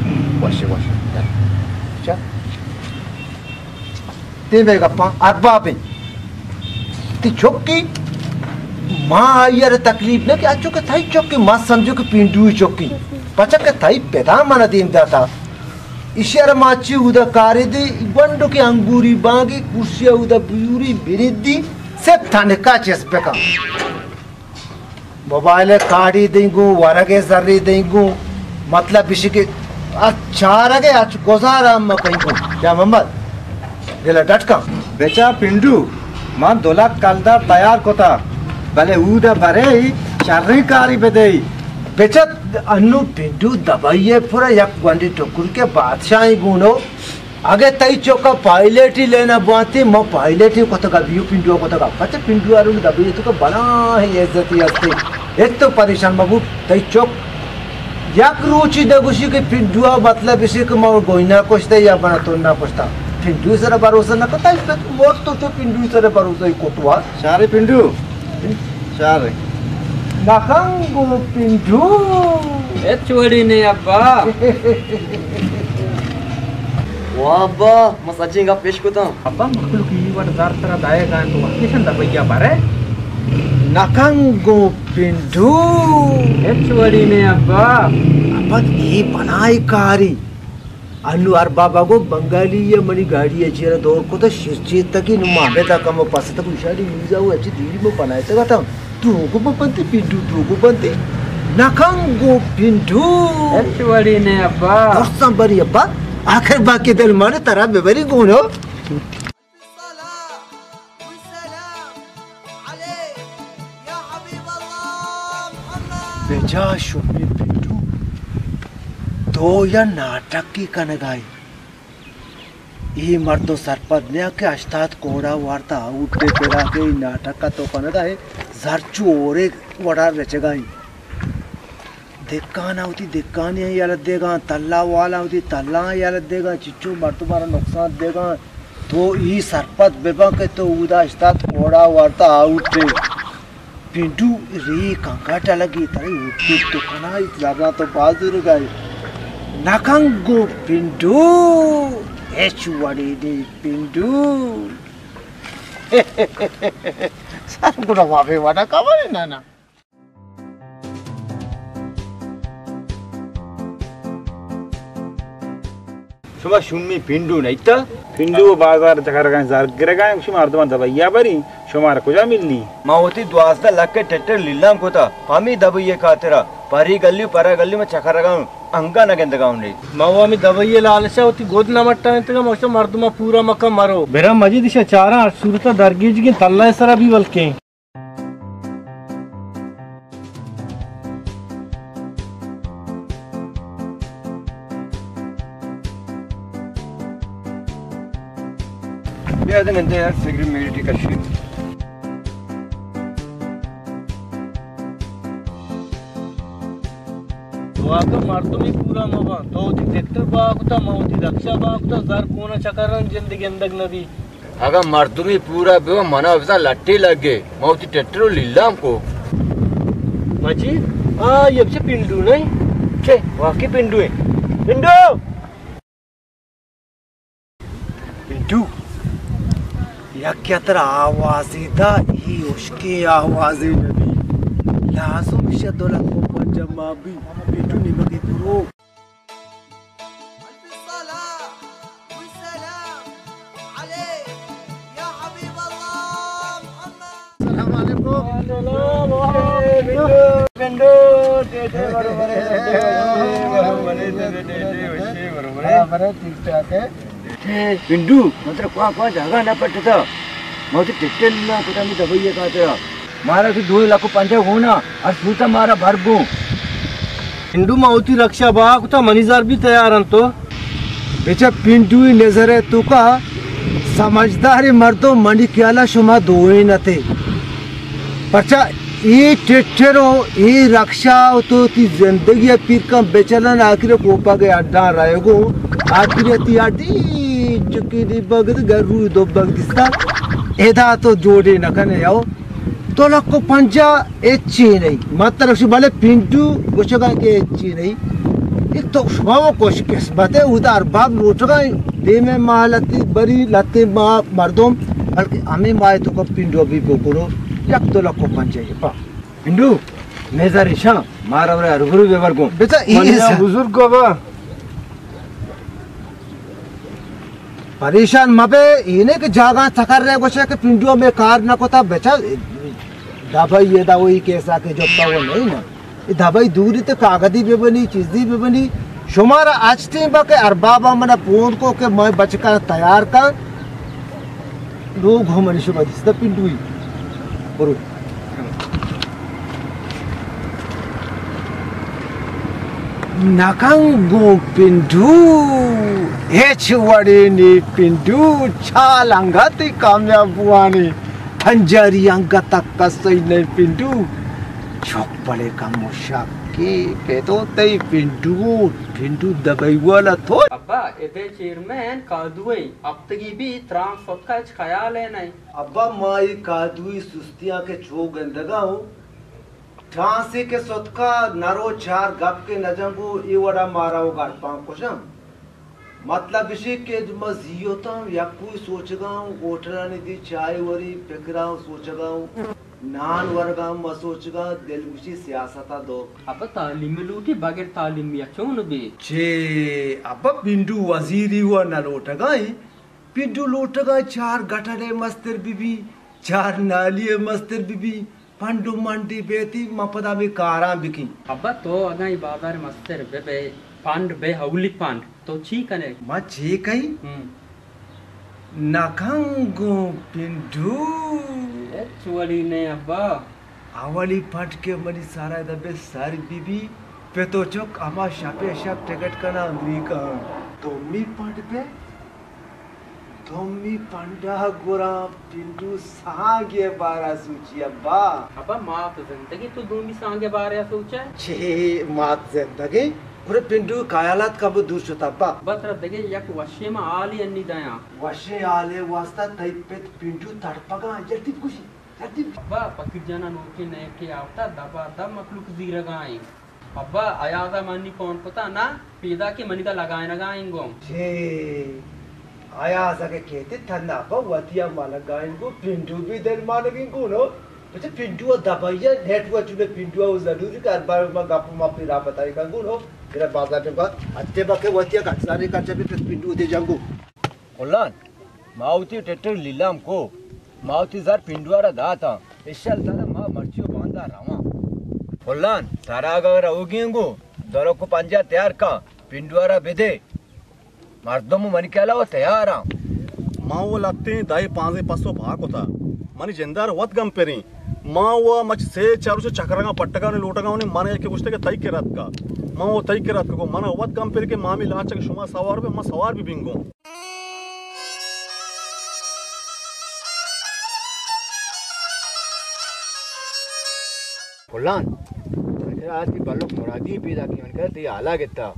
चल ते बेगा पा अरबा पे ती चौकी माँ यार तकलीफ ने कि आज के थाई चौकी माँ समझो कि पिंडू चौकी पचा के थाई पैदा माना दीम दाता इशारा माची उदा कारी दी बंडो की अंगूरी बांगी कुर्सिया उदा ब्यूरी बिरिद्दी सब थाने का चेस पे का मोबाइल काड़ी देंगू वारगे जर्री देंगू मतलब इसी के अच्छा रगे आज गोजारा म कहीं को क्या मोहम्मद गेला डटका बेचा पिंडू मां 2 लाख कालदा तैयार कोता भले उदा भरे चाररी कारी बेदे बेचा अन्नू पिंडू दबाइए पूरा एक बंडी टोकुर के बादशाही गुनो आगे तई चौका पायलट ही लेना बाती म पायलट ही कोता का व्यू पिंडू कोता का पता पिंडू आरु दबाइए तो का बना है इज्जत हस्ते एक तो परेशान बाबू तई चौक एक रुचि दगुशी के पिंडू मतलब इसी के म गोइना कोस्ते या बना तो ना कोस्ता पिंडू सर भरोसा ना करता इस पे मोट तो पिंडू सर भरोसा ही कोटवा सारे पिंडू सारे नाकंगो पिंडू ए चोड़ी ने अब्बा वाह अब्बा मैं सचिन का पेश कोता अब्बा मखलूक ही वाट जार तरह दाएगा तो किशन दबैया बारे नाकंगो पिंडू ए चोड़ी ने अब्बा अपन ये बनाई कारी अनु अर बाबा को बंगाली या मनी गाड़ी है चेहरा दौड़ को तो शिरचेत तक ही नुमाबे तक हम पास तक इशारी यूज़ हुआ अच्छी दिल्ली में बनाए तक था तू को बनती पिंडू तू को बनती नाकंगो पिंडू एचवाड़ी ने अब्बा और संबरी अब्बा आखिर बाकी दिल माने तरह बेवरी कौन हो बेजा शुमी पिंडू तो या नाटक की कनगाई ये मर्दों सरपद ने के हिष्टाद कोरा वार्ता उठते तेरा के नाटक का तो कनगाई जरचू और एक वड़ा रचगाई दिक्कान होती दिक्कान यही यालत देगा तल्ला वाला होती तल्ला यालत देगा चिच्चू मर तुम्हारा नुकसान देगा तो ये सरपद बेबा के तो उदा हिष्टाद कोरा वार्ता उठते पिंडू रे कंकाटा लगी तारी उठती तो कना इतना तो बाजूर गई नाकंगो पिंडू एचवाड़ी दे पिंडू सर गुना वावे वाडा कावले नाना शुमा शुमी पिंडू नहीं था पिंडू बाजार चकर गए जार गिर गए शुमा अर्धमान दबैया बरी शुमार कुजा मिलनी मावती द्वासदा लक्के टेटर लीलाम कोता पामी दबैया खातेरा परी गल्ली परा गल्ली में चकर गाऊं अंगा न गेंद गाऊं नहीं मावा मी दबैया लालशा होती गोद न मट्टा इंतगा मौसम मर्दमा पूरा मक्का मारो बेरा मजी दिशा चारा सुरता दरगीज की तल्ला सरा भी बल्के ये आदमी इंतजार सिगरेट मेरी का शीट वाका मर्दमी पूरा मवा तो ट्रैक्टर बाकुता मौती रक्षा बाकुता जर कोना चकरन जिंदगी अंदक नदी अगर मर्दमी पूरा बेवा मना वैसा लट्टी लगे मौती ट्रैक्टर लीलाम को मची ये से पिंडू नहीं छे वाकी पिंडू है पिंडू पिंडू या क्या तेरा आवाज़ी था ये उसकी आवाज़ी नबी लाज़ुम शदोला को पंजमा भी पिंडू निमकी पुरो पिंडू मतलब कहाँ जगह ना पड़ता मैं तो ट्रैक्टर लीला पता नहीं दबैया कहाँ तेरा मारा तो 2 लाख 5 होना और सूता मारा भर गो पिंडू माउती रक्षा बाग था मनीजार भी तैयार हन तो बेचा पिंडू ही नजर है तू का समझदारी मर्दो मनी क्याला शुमा दोए न थे परचा ये टेटरो ये रक्षा तो ती जिंदगी पीर का बेचलन आखिर कोपा के अड्डा रहेगो आखिर ती आडी चुकी दी बगद गरू दो बगदिस्ता एदा तो जोड़े न कने आओ तो लग को पंजा एची नहीं मतलब से भले पिंटू गोचगा के एची नहीं एक तो स्वभाव कोश किस्मत है उधर बाप लोटगा दे में मालती बड़ी लते मा मर्दों बल्कि हमें माए तो को पिंटू अभी बोकरो एक तो लग को पंजा ये पा पिंटू मेजर इशा मारा रे अरगुरु व्यवहार को बेटा ये बुजुर्ग को बा परेशान मबे इन्हें के जागा थकर रहे गोशे के पिंटू में कार न को था बेचा दवाई ये दवाई कैसा के जब तक वो नहीं ना ये दवाई दूरी तो कागदी पे बनी चीज़ी पे बनी शुमारा आज टीम बाके अरबाबा मना फोन को के मैं बचका तैयार का लोग हो मनीष बदिस्ता पिंटू ही बरो नाकांगो पिंटू हेचवाड़ी नी पिंटू चालंगाती कामयाब बुआनी पंजारी अंगा तक का सही नहीं पिंटू चौक पड़े का मुशाक के पेटो तई पिंटू दबाई वाला तो अब्बा इधर चेयरमैन कादुई अब तक भी त्राम सत का ख्याल है नहीं अब्बा माई कादुई सुस्तियां के चो गंदगा हूँ ठांसे के सत का नरो चार गप के नजंगू ये वड़ा मारा होगा पांच कोशम मतलब इसी के मजीयोता या कोई सोचगा गोटरा ने दी चाय वरी फिकरा सोचगा नान वर्गा म सोचगा दिलगुशी सियासता दो अब तालीम लूटी बगैर तालीम या क्यों न बे छे अब पिंडू वजीरी हुआ न लोटगा पिंडू लोटगा चार गटरे मस्तर बीबी चार नालिए मस्तर बीबी पंडू मंडी बेती मपदा में कारा बिकी अब तो अगाई बाजार मस्तर बे पांड बे हौली पांड तो ठीक है मां ठीक है नखंगो पिंडू एक्चुअली ने अब्बा आवली फट के मनी सारा दबे सारी बीबी पे तो चौक अमा शापे शाप टिकट करना अमेरिका तो मी पट पे तुम्ही पंडा गोरा पिंडू सांगे बारा सूची अब्बा मात जिंदगी तो दूमी सांगे बारा सोचा छे मात जिंदगी पूरे पिंडू कायालात कब दूर होता अब्बा बतर दगे यक वशे में आली अन्नी दया वशे आले वास्ता तई पे पिंडू तड़पगा जल्दी खुशी जल्दी अब्बा पकड़ जाना नोके ने के आवता दबा दम मखलूक जीरगाई अब्बा आयादा मनी कौन पता ना पैदा के मनी दा लगाए लगाएंगो छे आया सके कहते ठंडा पर वतिया माला गाएंगो पिंडू भी देर मानेंगो नो बच्चे पिंडू दबाइया नेटवर्क चुने पिंडू जरूरी कर बार में गप मापी रा बताएगा नो मेरा बाजार में का अच्छे बाके वतिया का सारे का जब पिंडू दे जाऊंगो कोलान माउती टेटर लीलाम को माउती जार पिंडुआरा दाता इशल तारा मा मर्चियो बांधा रावा कोलान तारा अगर आओगेंगो दरो को पंजा तैयार का पिंडुआरा बेदे मर्दों मन के अलावा तैयार आ माँ वो लगते दाई पांचे पासो भाग होता मनी जिंदार वत गम पेरी माँ वो मच से चारों से चक्रांगा पट्टगा ने लोटगा उन्हें माने के कुछ तई के रात का माँ वो तई के रात को माना वत गम पेरी के मामी लांच के शुमा सवार पे माँ सवार भी बिंगो कोलान आज की बालोक मुरादी पैदा की मन करती आला गिता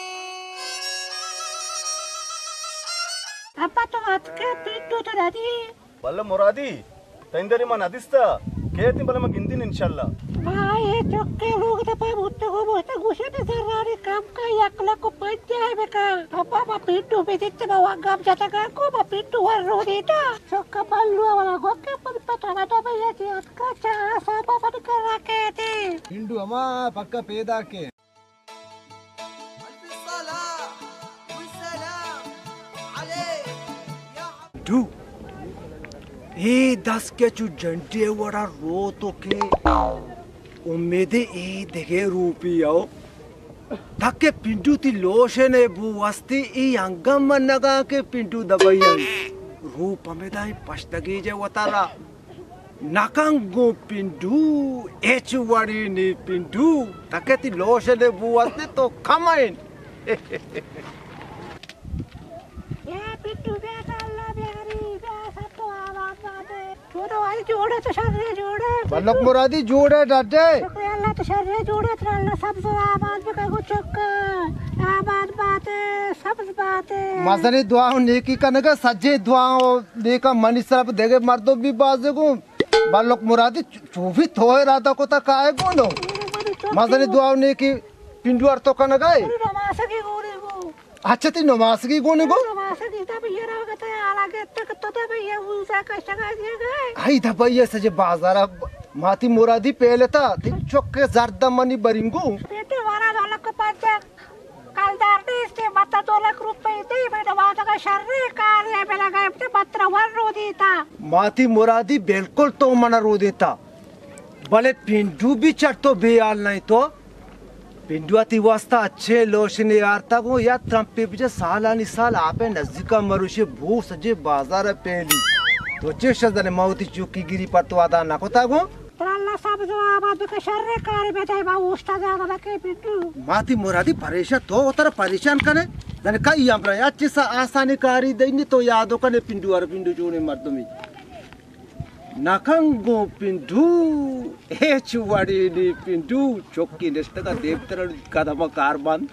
अब्बा तो आज के पिंटू तो दादी बल्ले मुरादी तंदरी मन अदिस्ता केती बल्ले मैं गिनती इंशाल्लाह भाई ये चक्के लोग तो पाप उठते को बोलते गुस्से में जरारी काम का यकला को पंजा है बेका पापा पिंटू पे देखते बावा गांव जाता का को पिंटू वर रो देता चक्का बल्लू वाला को के पर पता ना तो भैया जी का चा साबा पर कर रखे थे पिंडू अमा पक्का पैदा के टू ए 10 के चु जंटे वड़ा रो तो के उम्मीदे ए देखे रूपी आओ ताके पिंटू ती लोशे ने बुवस्ती ए अंगम नगा के पिंटू दबैया रूप में दाई पछतगी जे वतारा नाकांगो पिंटू एचवाड़ी ने पिंटू ताके ती लोशे ने बुवस्ती तो कमाइन ये पिंटू बेटा अल्लाह बिहारी बेटा तो आवाज दे तो आई जोड़े तो शर्रे जोड़े बल्लक मुरादी जोड़े डाटे शुक्रिया अल्लाह तो शर्रे जोड़े तो सब आबाद पे कहो चुक आबाद बातें सब बातें मसले दुआओं नेकी करने का सच्चे दुआओं नेका मनी सरब देगे मर्दों भी बाजे को बल्लक मुरादी चूफी थोए राता को तक आए कौन मसले दुआओं नेकी पिंडू अर्थ तो करने का नमाज की गोली को अच्छा ती नमाज की गोने को नमाज की तब ये रहा कि आगे तक तो भैया उनसे कष्ट का दिया गए आई था भैया सजे बाजार माती मुरादी पहले था ती चौके जर्दा मनी बरिंगू बेटे वाला वाला को पाचा कलदार ने इसके बत्ता 2 लाख रुपए दे बेटा बात का शर्रे कार्य में लगाए ते पत्र वर रो देता माती मुरादी बिल्कुल तो मना रो देता भले पिंडू भी चढ़ तो बेयाल नहीं तो पिंडुआती वास्ता अच्छे लोशने यार तक वो या ट्रम्पे बिचे सालानी साल आपे नजदीका मरुषे भू सजे बाजार पहली तो चे शजने माउती चुकी गिरी पर तो आदा ना को तागो अल्लाह सब जो आबाद के शर्रे कार्य में जाए बा उस्ता ज्यादा लगे पिंडू माती मुरादी परेशान तो उतर परेशान कने जने कई हमरा अच्छे सा आसानी कारी देनी तो यादो कने पिंडू और पिंडू जोने मर्दमी नाकंगो पिंडू ए चुवाड़ी नी पिंडू चौकी नेस्ट का देवतर कदम कारबान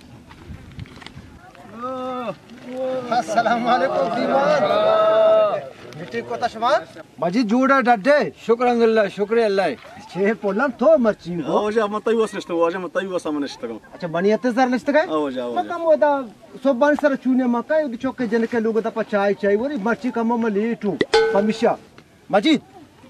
अस्सलाम वालेकुम दीवान मिट्टी को तशमान मजी जोड़ा डड्डे शुक्र अल्लाह छे पोलम तो मर्ची हो ओजा मताई वस नष्ट ओजा मताई वस हमने नष्ट को अच्छा बनियते सर नष्ट का ओजा मकम होता सोबान सर चूने मका उदी चौके जन के लोग दा चाय चाय वरी मर्ची कम मलेटू हमेशा मजीद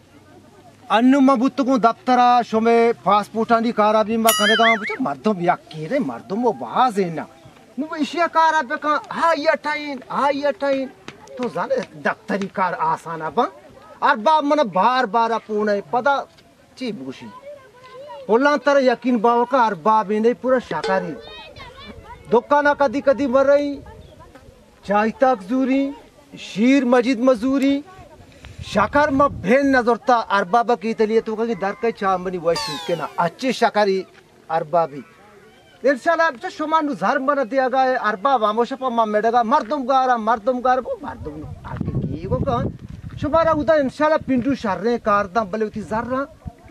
अन्नु मबुत को दफ्तरा शोमे पासपोर्ट आनी कारा भी मा कने दा बुच मर्दम याकी रे मर्दम वो बाज है ना नु एशिया कारा पे का हाय टाइन तो जाने दफ्तरी कार आसान अब और बाप मन बार बार अपूर्ण पदा ची बुशी बोलना तर यकीन बाव का और बाप इने पूरा शाकाहारी दुकाना कदी कदी मरई चाय तक जूरी शीर मजिद मजूरी शाकार में भेन नजरता अरबाबा की तलिए तो कहीं दर के चामनी वैश्विक के ना अच्छे शाकारी अरबाबी इंशाल्लाह जो शुमान ज़ार बना दिया गया अरबाब आमोशपा मां मेडगा मर्दम गार वो मर्दम आगे की वो कौन शुमारा उधर इंशाल्लाह पिंडू शर्रे कारदा बले उती ज़ार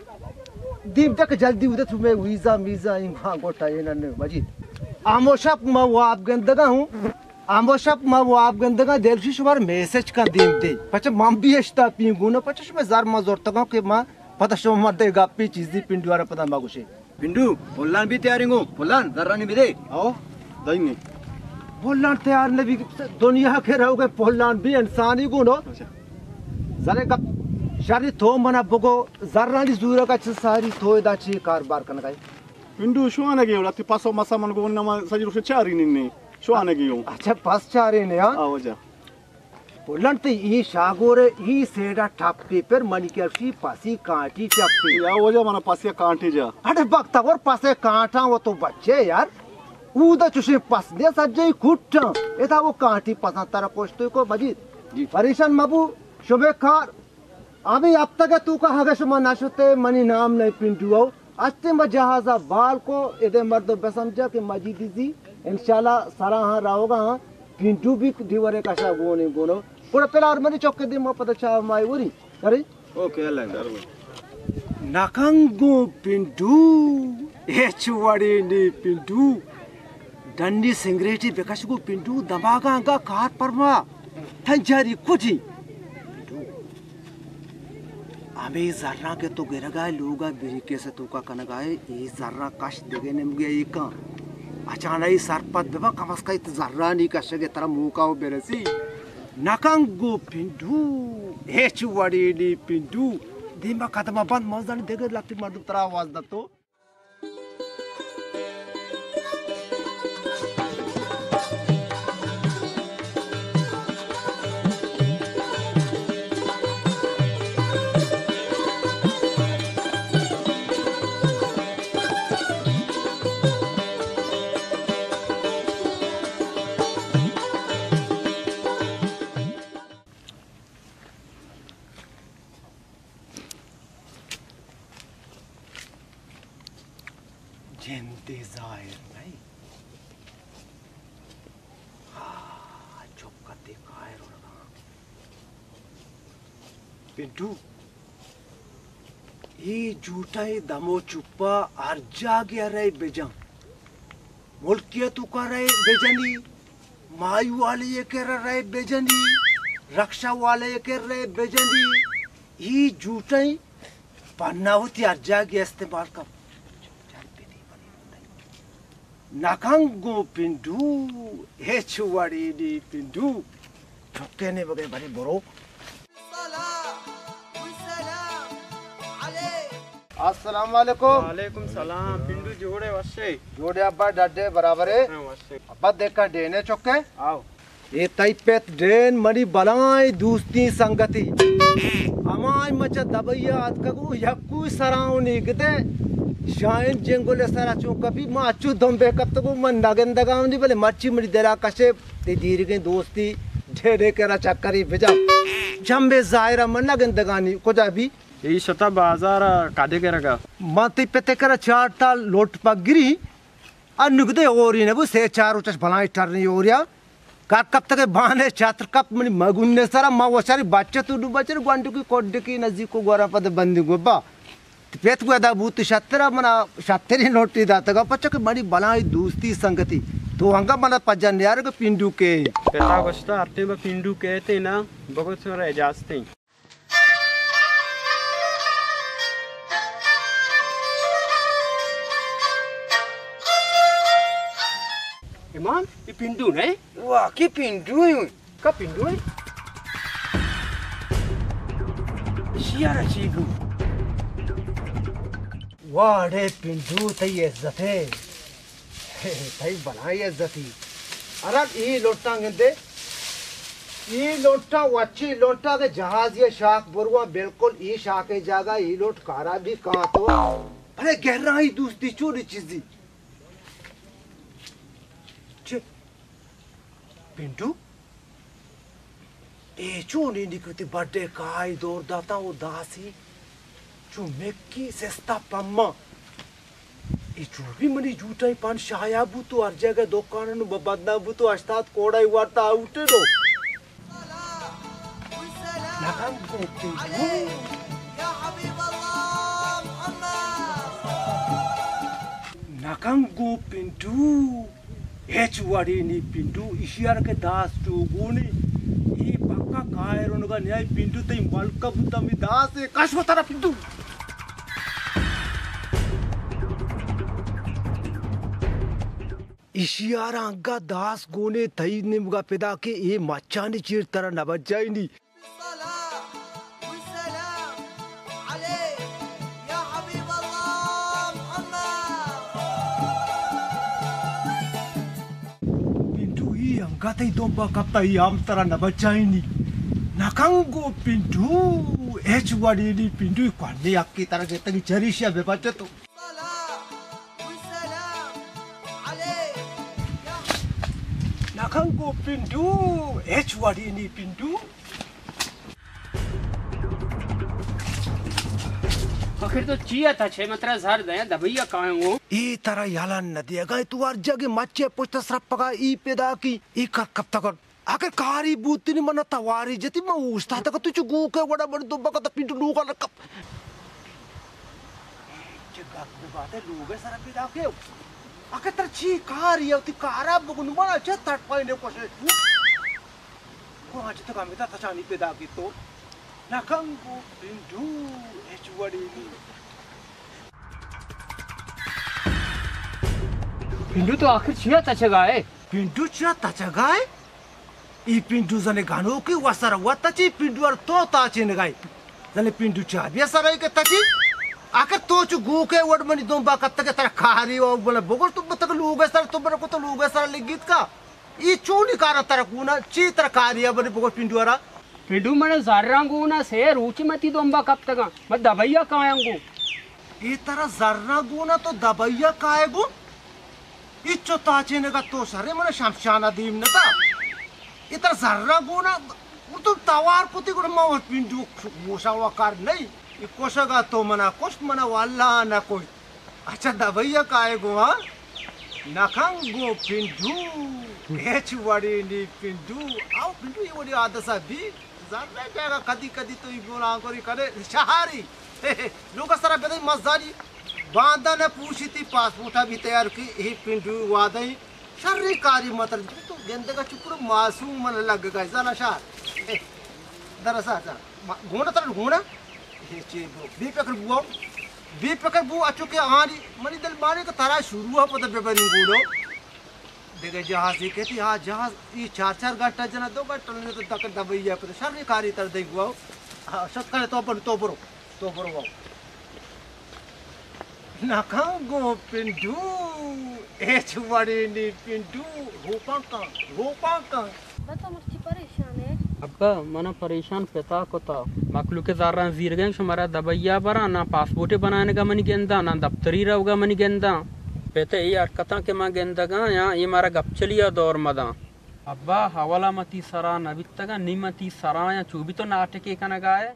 दीप तक जल्दी उधर तुम्हें वीजा मीजा इंगा गोटा ये नन्हे मजीद आमोशप मां वो आप गंदगा हूँ आमोशप मां वो आप गंदगा देलशी शुमार मैसेज का दीप दे पचा मां भी एश्ता पिंगू ना पचा शुमार ज़ार मज़ोर तक के मां पता शुमार दे गापी चीज़ी पिंडू वाला पता मागुशे पिंडू पोलान भी तैयार हो पोलान जरा नहीं मिले आओ दही नहीं पोलान तैयार नहीं भी दुनिया के रहोगे पोलान भी इंसान ही गुनो जरे का शादी थो मना बगो जरा नहीं जूरा का सारी थो दाची कारबार करना का पिंडू शो आने गयो लाती पासो मसा मन को नमा सजी रुसे चारी नहीं शो आने गयो अच्छा पास चारे ने हां आओ जा पोलान ते ई शागोरे ई सेडा टापी पर मनी के सी पासी कांटी टापी या वो जा मना पासिया कांटी जा अरे बक्ता और पासे कांटा वो तो बच्चे यार उदा चुसे पास दे सजे खुट एता वो कांटी पसा तारा पोस्तो को मजीद जी परेशान मबू शुभे खार अभी अब तक तू का हगे शुमा नाशते मनी नाम नहीं पिंटू आओ अस्ते में जहाजा बाल को एदे मर्दो बेसमझा के मजीदी जी इंशाल्लाह सारा हां रहोगा पिंटू भी दीवारे का सा गोने गोनो पूरा पहला और मनी चौके दे मो पता चा माई वरी अरे ओके अल्लाह नाकंगो पिंटू ए चुवाड़ी नी पिंटू डंडी सिंगरेटी बेकशगु पिंटू दबागा का कार परमा थंजारी कुजी हमें जर्रा के तो गिरगा लोगा बिरिके से तो का कनगाए ये जर्रा कश देगे ने मुगे एक अचानक ही सरपत बेबा कमस का इत जर्रा नहीं कशगे तरह मुंह का बेरसी नाकंगो पिंटू हे चुवाड़ी नी पिंटू दिमा कदम बंद मौजन देगे लाती मर्दू तरह आवाज द तो पिंटू ये झूठा ही दमो चुप्पा अर्जा गया रहे बेजम मुल्किया तू कर रहे बेजनी मायू वाले ये कह रहे बेजनी रक्षा वाले ये कह रहे बेजनी ये झूठा ही पन्ना होती अर्जा गया इस्तेमाल कर नाकांगो पिंडू हे चुवाड़ी दी पिंडू ठोके ने बगे बड़े बरो अस्सलाम वालेकुम वालेकुम सलाम पिंडू जोड़े वश्शे जोड़े अब्बा डड्डे बराबर है अब्बा देखा डेने चौके आओ ये तैपेत डेन मरी बलाई दोस्ती संगति अमाय मचा दबैया अतकगु यक्कु सराउ निगदे शायन जेंगोले सरा चो कभी माचू दंबे कब तक मन नगन दगावनी बले मच्छी मरी देरा कशे ते दीर के दोस्ती ढेरे केरा चक्करी भेजा जंबे जायरा मन नगन दगानी को जा भी यही शता बाजार कादे के रगा माती पेते करा चार ताल लोट पगिरी और नुगदे ओरी ने वो से चार उचस भलाई टरनी ओरिया का कब तक बाने छात्र कप मनी मगुन्ने सारा मा वसारी बच्चे तू डू बच्चे ग्वांटू की कोड्डे की नजदीक को गोरा पद बंदी गोबा पेत को दा बूत शतरा मना शतरी नोटी दाता का पच्चे के बड़ी भलाई दोस्ती संगति तो हंगा मना पजन यार को पिंडू के पेता गोश्ता आते में पिंडू कहते ना बहुत सारा इजाजते इमाम ये पिंडू नहीं वाह की पिंडू है का पिंडू है शियारा चीगू वाह रे पिंडू तई इज्जत है तई बनाई इज्जती अरे ये लोटा गंदे ये लोटा वच्ची लोटा के जहाज ये शाख बुरवा बिल्कुल ये शाख है जागा ये लोट कारा भी कहाँ तो अरे गहरा ही दोस्ती चोरी चीज़ी पिंटू ए चोनी निकलती बर्थडे काई दौर दाता वो दासी चो मेक्की सेस्ता पम्मा ए चो भी मनी झूठा ही पान शाया बुतो हर जगह दुकान नु बबदना बुतो हिश्ताद कोड़ा ही वार्ता आउटे रो नकाम को पिंटू या हबीब अल्लाह मोहम्मद नकाम को पिंटू एच वाड़ी नी पिंडू इशियार के दास चोगोनी ये पक्का कायरों का न्याय पिंडू तई मलका बुता मी दास है काश बतारा पिंडू इशियार अंगा दास गोने तई ने मुगा पैदा के ये मचानी चीर तरह न बच जाए नी Kata itu kata yang tera na baca ini, nakanggo pintu, cuma di pintu ikan ni aki tera kita ni cari siapa baca tu. Nakanggo pintu, cuma di pintu. आखिर तो चिया था छे मतरा झार दया दबैया कांगो ई तरह याला नदिया गए तू हर जगह मच्छे पुष्ट सरप पका ई पैदा की ई कर कब तक आखिर कारी बूती ने मना तवारी जति मैं उस्ता तक तू चुगू के बड़ा बड़ा दुब्बा का पिंटू लूगा लकप जगह की बात है लूगे सारा पैदा के आखिर तर ची कारी है ती कारा बगुन मना चे तट पाइने कोसे को आज तक हमें ता चानी पैदा की तो nakanggo pindu echuwadi पिंडू तो आखिर छिया तचगाए पिंडू छिया तचगाए ई पिंडू जने गानो की वसर वतची पिंडू और तो ताचे नगाई जने पिंडू छिया बिया सराई के तची आखिर तो चु गु के वड मनी दोंबा कत्त के तरह खारी ओ बोले बगल तुम तक लोगे सर तुम को तो लोगे सर लिगित का ई चोनी कार तरह कुना ची तरह कारिया बने बगल पिंडू वाला पिंडू मने जर्रांगू ना से रुचि मती दोंबा कब तक मैं दबैया कायांगू ई तरह जर्रांगू ना तो दबैया काएगू इच्छो ताचे ने का तो सरे मने शमशाना दीम न था इतर जर्रांगू ना वो तो तवार कुती को माव पिंडू मोसावा कार नहीं ये कोशगा तो मना कोश मना वाला ना कोई अच्छा दबैया काएगू हां नखंगो पिंडू एच वाड़ी नी पिंडू आओ पिंडू ये वाड़ी आदसा भी ज़रा जाएगा कदी कदी तो ही बोला करी करे शहारी लोग सारा बेदई मजारी बांधा ने पूछी थी पासपोर्ट भी तैयार की ही पिंडू वादई शर्री कारी मतलब तो गेंदे का चुप मासूम मन लग गया ज़रा शार दरअसल घोड़ा तर घोड़ा बी पकड़ बू अच्छो के आरी मरी दल मारे का तारा शुरू हुआ पता पेपर घोड़ो देखे जहाज ही कहती हाँ जहाज ये 4-4 घंटा जना 2 घंटा ने तो तक दबई है पर शर्री कारी तर दे गुआ हाँ शत करे तो बरो वाओ ना खाऊंगो पिंडू छुवाड़ी नी पिंडू रोपा का बता मुझे परेशान है अब्बा मना परेशान पेता को था मकलू के ज़ारा ज़ीर गए हमारा दबैया बरा ना पासपोर्ट बनाने का मनी गेंदा ना दफ्तरी रहोगा मनी गेंदा पेते यार कथा के मां गेंदा का यहाँ ये हमारा गपचलिया दौर मदा अब्बा हवाला मती सरा नबितगा निमती सरा या चूबी तो नाटके का नगाए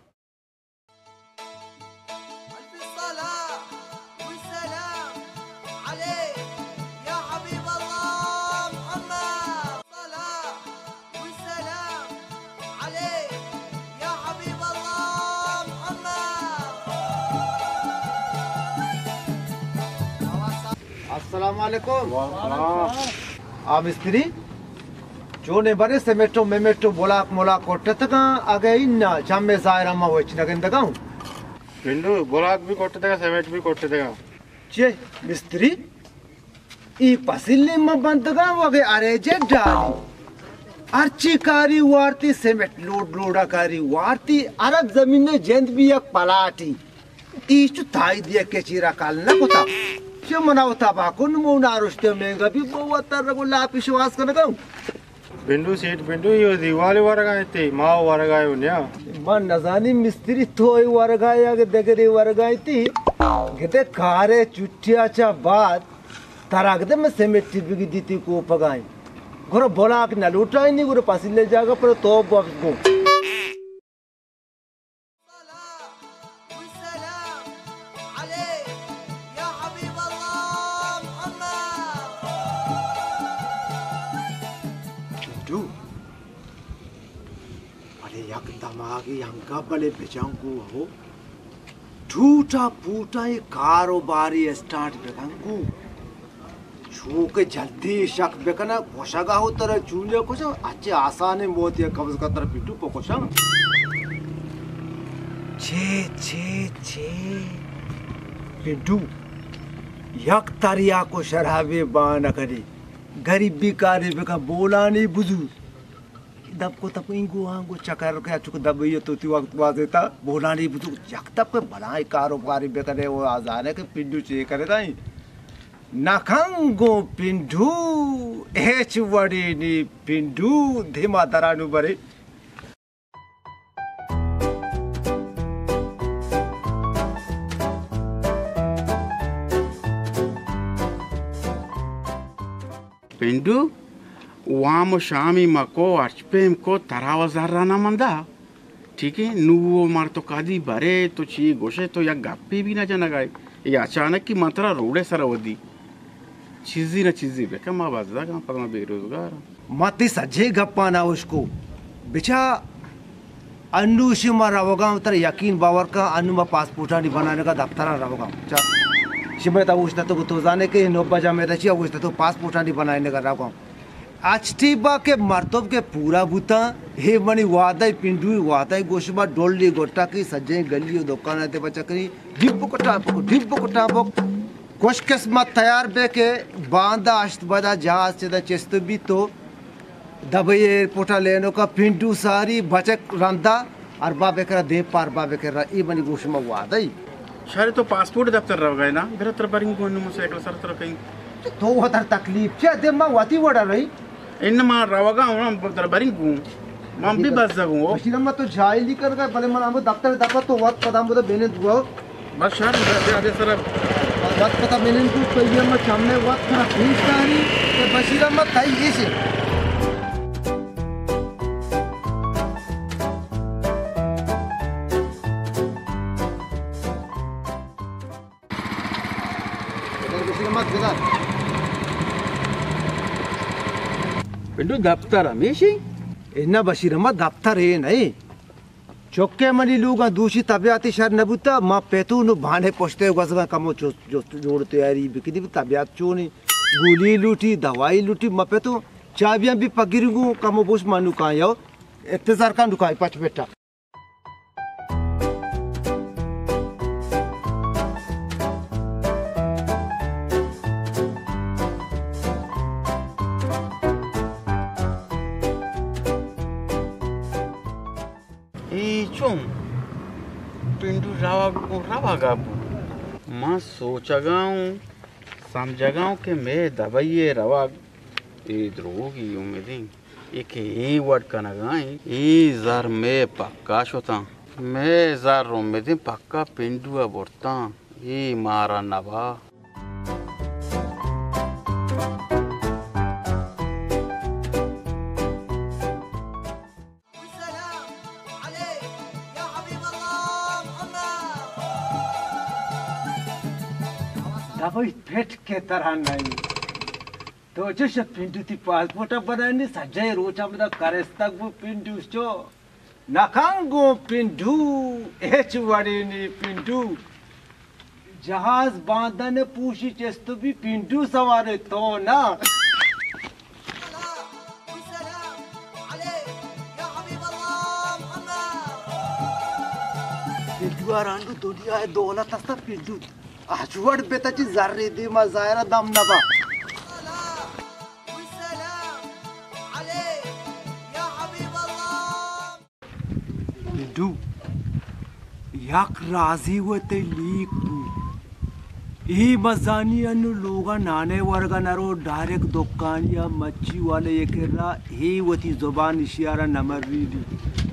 अस्सलामुअलैकुम आ मिस्त्री जो ने बरे सेमेटो मेमेटो बोलाक मोला कोटतगा आगे इन्ना जामे जायरा मा वच नगंदगा पिंडू बोलाक भी कोटतगा सेमेट भी कोटतगा चे मिस्त्री ई पसिल्ली म बंदगा वगे अरे जे डाली अर्ची कारी वारती सेमेट लोडा कारी वारती अरब जमीन ने जेंद भी एक पलाटी तीचु थाई दिया के चीरा काल न कोता जो मनावता बाकुन मोना रुष्टे मेगा भी बहुत तरह को लाभ विश्वास करने का पिंडू सीट पिंडू ये दिवाली वारगाय थे माँ वारगाय उन्या मन नजानी मिस्त्री तो ये वारगाय आगे देगरी वारगाय थी किते कारे चुट्टिया चा बाद तरागदे में सेमेटी बिगी दीती को पगाई घोरो बोला कि न लूटा ही नहीं घोरो पासिले जागा पर तो वापस गो दमागी हंका बले बेचांगू हो ठूटा फूटा ये कारोबारी स्टार्ट बेकांगू छू के जल्दी शक बेकना कोशागा हो तरह चूले कुछ अच्छे आसान है बहुत ये कब्ज का तरह पिटू पोकोशा छे पिटू यक तरिया को शराबे बान करी गरीबी कारी बेका बोला नहीं बुझू दब को तब इंगू आंगू चकर के चुक दब ये तो वक्त बाजे था बोलानी बुझू जक तब के बनाई कारोबारी बेकरे वो आजाने के पिंडू चे करे ताई नखंगो पिंडू एच वड़ी नी पिंडू धीमा दरानु बरे पिंडू वाम शामी मको अर्चपेम को तरावजाराना मंदा ठीक है नुवो मार तो कादी भरे तो ची गोशे तो या गप्पी भी ना जाना गाय ये अचानक की मात्रा रोड़े सरवदी चीज़ी ना चीज़ी बेका माँ बाज़ा कहाँ पर मैं बेरोज़गार मती सज्जे गप्पा ना उसको बिचा अन्नूशी मार रवगा उतर यकीन बावर का अन्नू में पासपोर्ट नहीं बनाने का दफ्तरा रवगा चा शिमले तो उस तो तो जाने के नोबा जामे तो चिया उस तो पासपोर्ट नहीं बनाने का रवगा आजटीबा के मर्तब के पूरा बुता हे मनी वादाई पिंडू वादाई गोशबा डोली गोटा की सज्जे गली दुकान ते बचकरी डिब्बो को टापो कुछ किस्मत तैयार बे के बांदा अष्टबदा जहाज से चेस्त भी तो दबे पोटा लेनो का पिंडू सारी बचक रंदा और बाबे करा दे पार बाबे करा ई मनी गोशमा वादाई शायद तो पासपोर्ट दफ्तर रह गए ना बेहतर बरिंग को मुझसे एक सर तरह कहीं तो वो तर तकलीफ क्या दे मां वाती वड़ा रही इन मां रवगा हम तर बरिंग को मां भी बस जाऊं मशीन में तो जाई लिकर का भले मन हम दफ्तर तो वक्त पता मुझे बेने दुआ बस शायद आगे सर वक्त पता बेने को कहिए मैं सामने वक्त थोड़ा फीस कारी के बशीरा मत ताई ऐसे पिंडू दफ्तर हमेशा इन्ना बशीर अम्मा दफ्तर है नहीं चौके मनी लोग दूसरी तबियत शर नबुता माँ पेतू नु भाने पोछते गजगा कमो जोड़ तैयारी बिकनी तबियत चोनी गोली लूटी दवाई लूटी माँ पेतू चाबियां भी पगिरगू कमो बुश मानू का यो इंतजार का दुकान पाँच बेटा चुम पिंडू रावा गाबू मां सोचगाऊं समझगाऊं कि मैं दबाइए रवा द्रोगी उम्मीदें एक वर्ड का नगाई जार मैं पक्का शोता मैं जार उम्मीदें पक्का पिंडू बोरता मारा नवा दवाई पेट के तरह नहीं तो जो सब पिंडू थी पासपोर्ट बनाने सजाए रोचा में करस्तक वो पिंडू जो नखांगो पिंडू एच वाले ने पिंडू जहाज बांधने पूछी चेस्तो भी पिंडू सवारे तो ना पिंडू आरांडू दुनिया है दौलत अस्ता पिंडू आजवड बेताची जारी दी मजायरा दम नबा पिंडू याक राजी होते लीक ई मजानी अनु लोगा नाने वर्गा नरो डायरेक्ट दुकान या मच्छी वाले येकेरा ही वती जुबान इशारा नमर रीडी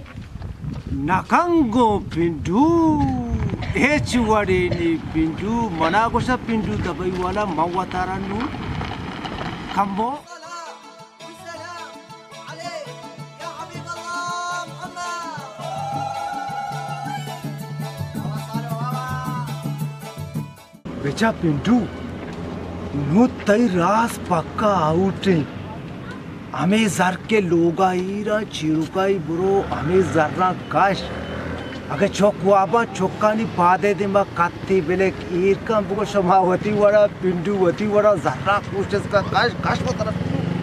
नकंगो पिंडू एच वाडे नी पिंडू मना गोसा पिंडू दबाई वाला मवातारा नु खम्बो बेचा पिंडू नु तई रास पक्का आउटे हमें जर के लोगा ईरा चिरुकाई बुरो हमें जर्रा काश अगर चौक वाबा चौकानी बादे दिमा काती बेलेक ईर का बुको समावती वाला पिंडू वती वाला जर्रा कोशिश का काश काश वो तरफ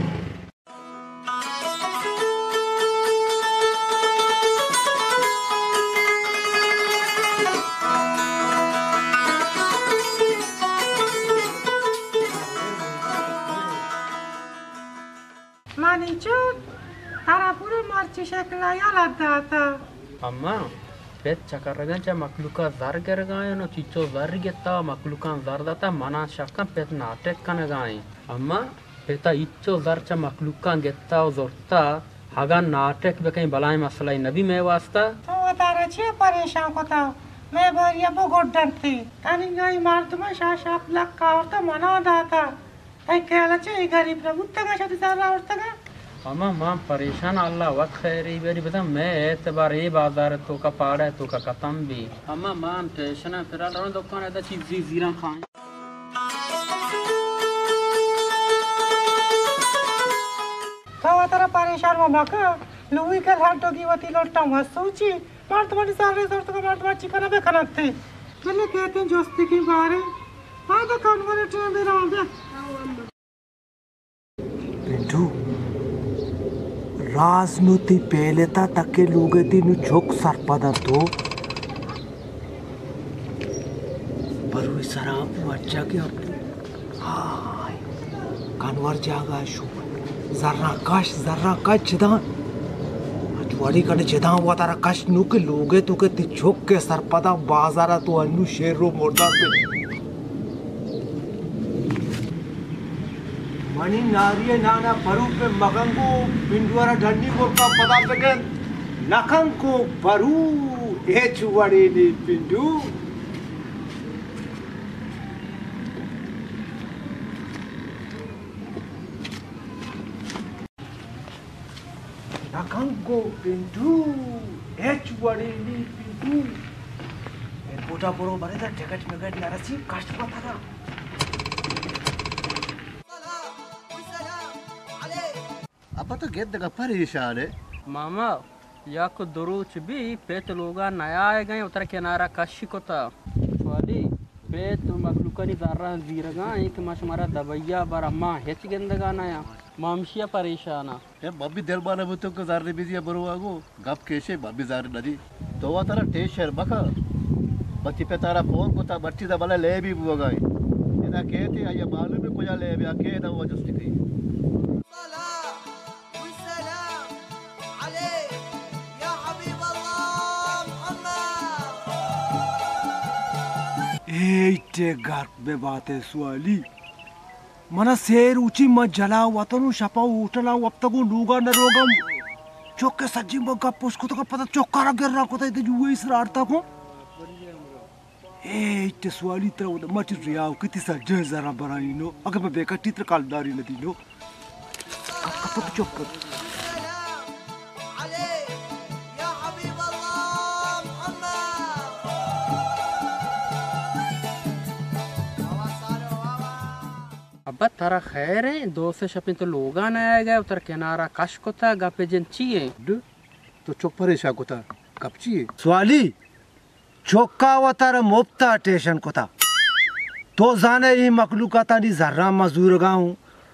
अम्मा पेट चकरगंचा मखलूका जार कर गाय नो चिचो जार गेता मखलूका जार दाता मना शक्का पेट नाटक कन गाय अम्मा पेता इच्चो जार चा मखलूका गेता जोरता हगा नाटक बे कहीं बलाय मसला नबी में वास्ता तो तारा छे परेशान होता मैं भरिया बो गोड डरती तानी गाय मार तुम शाशाप लक का और तो मना दाता ऐ केला छे गरीब प्रभु तंगा छती सारा और तंगा अम्मा मां परेशान अल्लाह वक्त खैरी बेरी बता मैं एतबार ये बाजार तो का पाड़ा तो का खत्म भी अम्मा मां टेंशन फिर रो दुकान है चीज जीरा खाए तो तारा परेशान हो बाका लुई के हाटो की वती लोटा मत सोची मार तुम्हारी सारे सर तो मार तुम्हारी चिकन पे खनाते चले कहते हैं जोस्ती की बारे हां तो कान वाले ट्रेन दे रहा हूं पिंटू राजनीति पहले तक के लोग दिन झोंक सरपदा तो पर वो शराब बच्चा के हाय कानवर जागा शु जर्रा काश चदा अजवाड़ी कने चदा हुआ तारा काश नु के लोगे तो के झोंक के सरपदा बाजारा तो अनु शेरो मोटा पे मनी नारिये नाना परू पे मगंगो पिंडवारा ढंडी को का पता पे के नखं को परू ए चुवाड़े ने पिंडू नखं को पिंडू ए चुवाड़े ने पिंडू ए पोटा पोरो बरे दा जगत मगट नरसी कास्ट पता ना अब तो गेट दगा परेशान है मामा याक दुरुच भी पेत लोगा नया आए गए उतर किनारा कशी कोता वाली पेत मखलूकनी ज़र्रा ज़ीरगा एक मश मारा दबैया बरम्मा हेच गेंदगा नया मामशिया परेशाना ये बब्बी दरबार में तो ज़र्रे बिजिया बरुवागो गप केशे बब्बी ज़र्रे नदी तो वा तारा टेशर बका बच्ची पे तारा फोन कोता बच्ची दा बला ले भी बुगाई इना कहते आया मालूम है कोया ले भी आके ना वो जस्ट गई एटे गार्क में बात है सुआली मना शेर ऊंची मत जलाओ वतनु शपाओ उठला अब तक लूगा न रोगम चौके सज्जी बगा पुष्को तो का पता चौका गिर रहा को तो जुए इस रारता को एटे सुआली तरह उधर मच रियाओ कितनी सज्जे जरा बराई नो अगर मैं बेकार चित्र कालदारी नदी नो अब तो चौक अब तारा खैर है दो से शपे तो लोगा न आए गए उतर किनारा कश को था गपे जन चाहिए तो चौक परेशान को था कब चाहिए सुआली चौका वतार मुफ्ता टेशन को था तो जाने ही मखलूका तानी जर्रा मजदूर गाऊं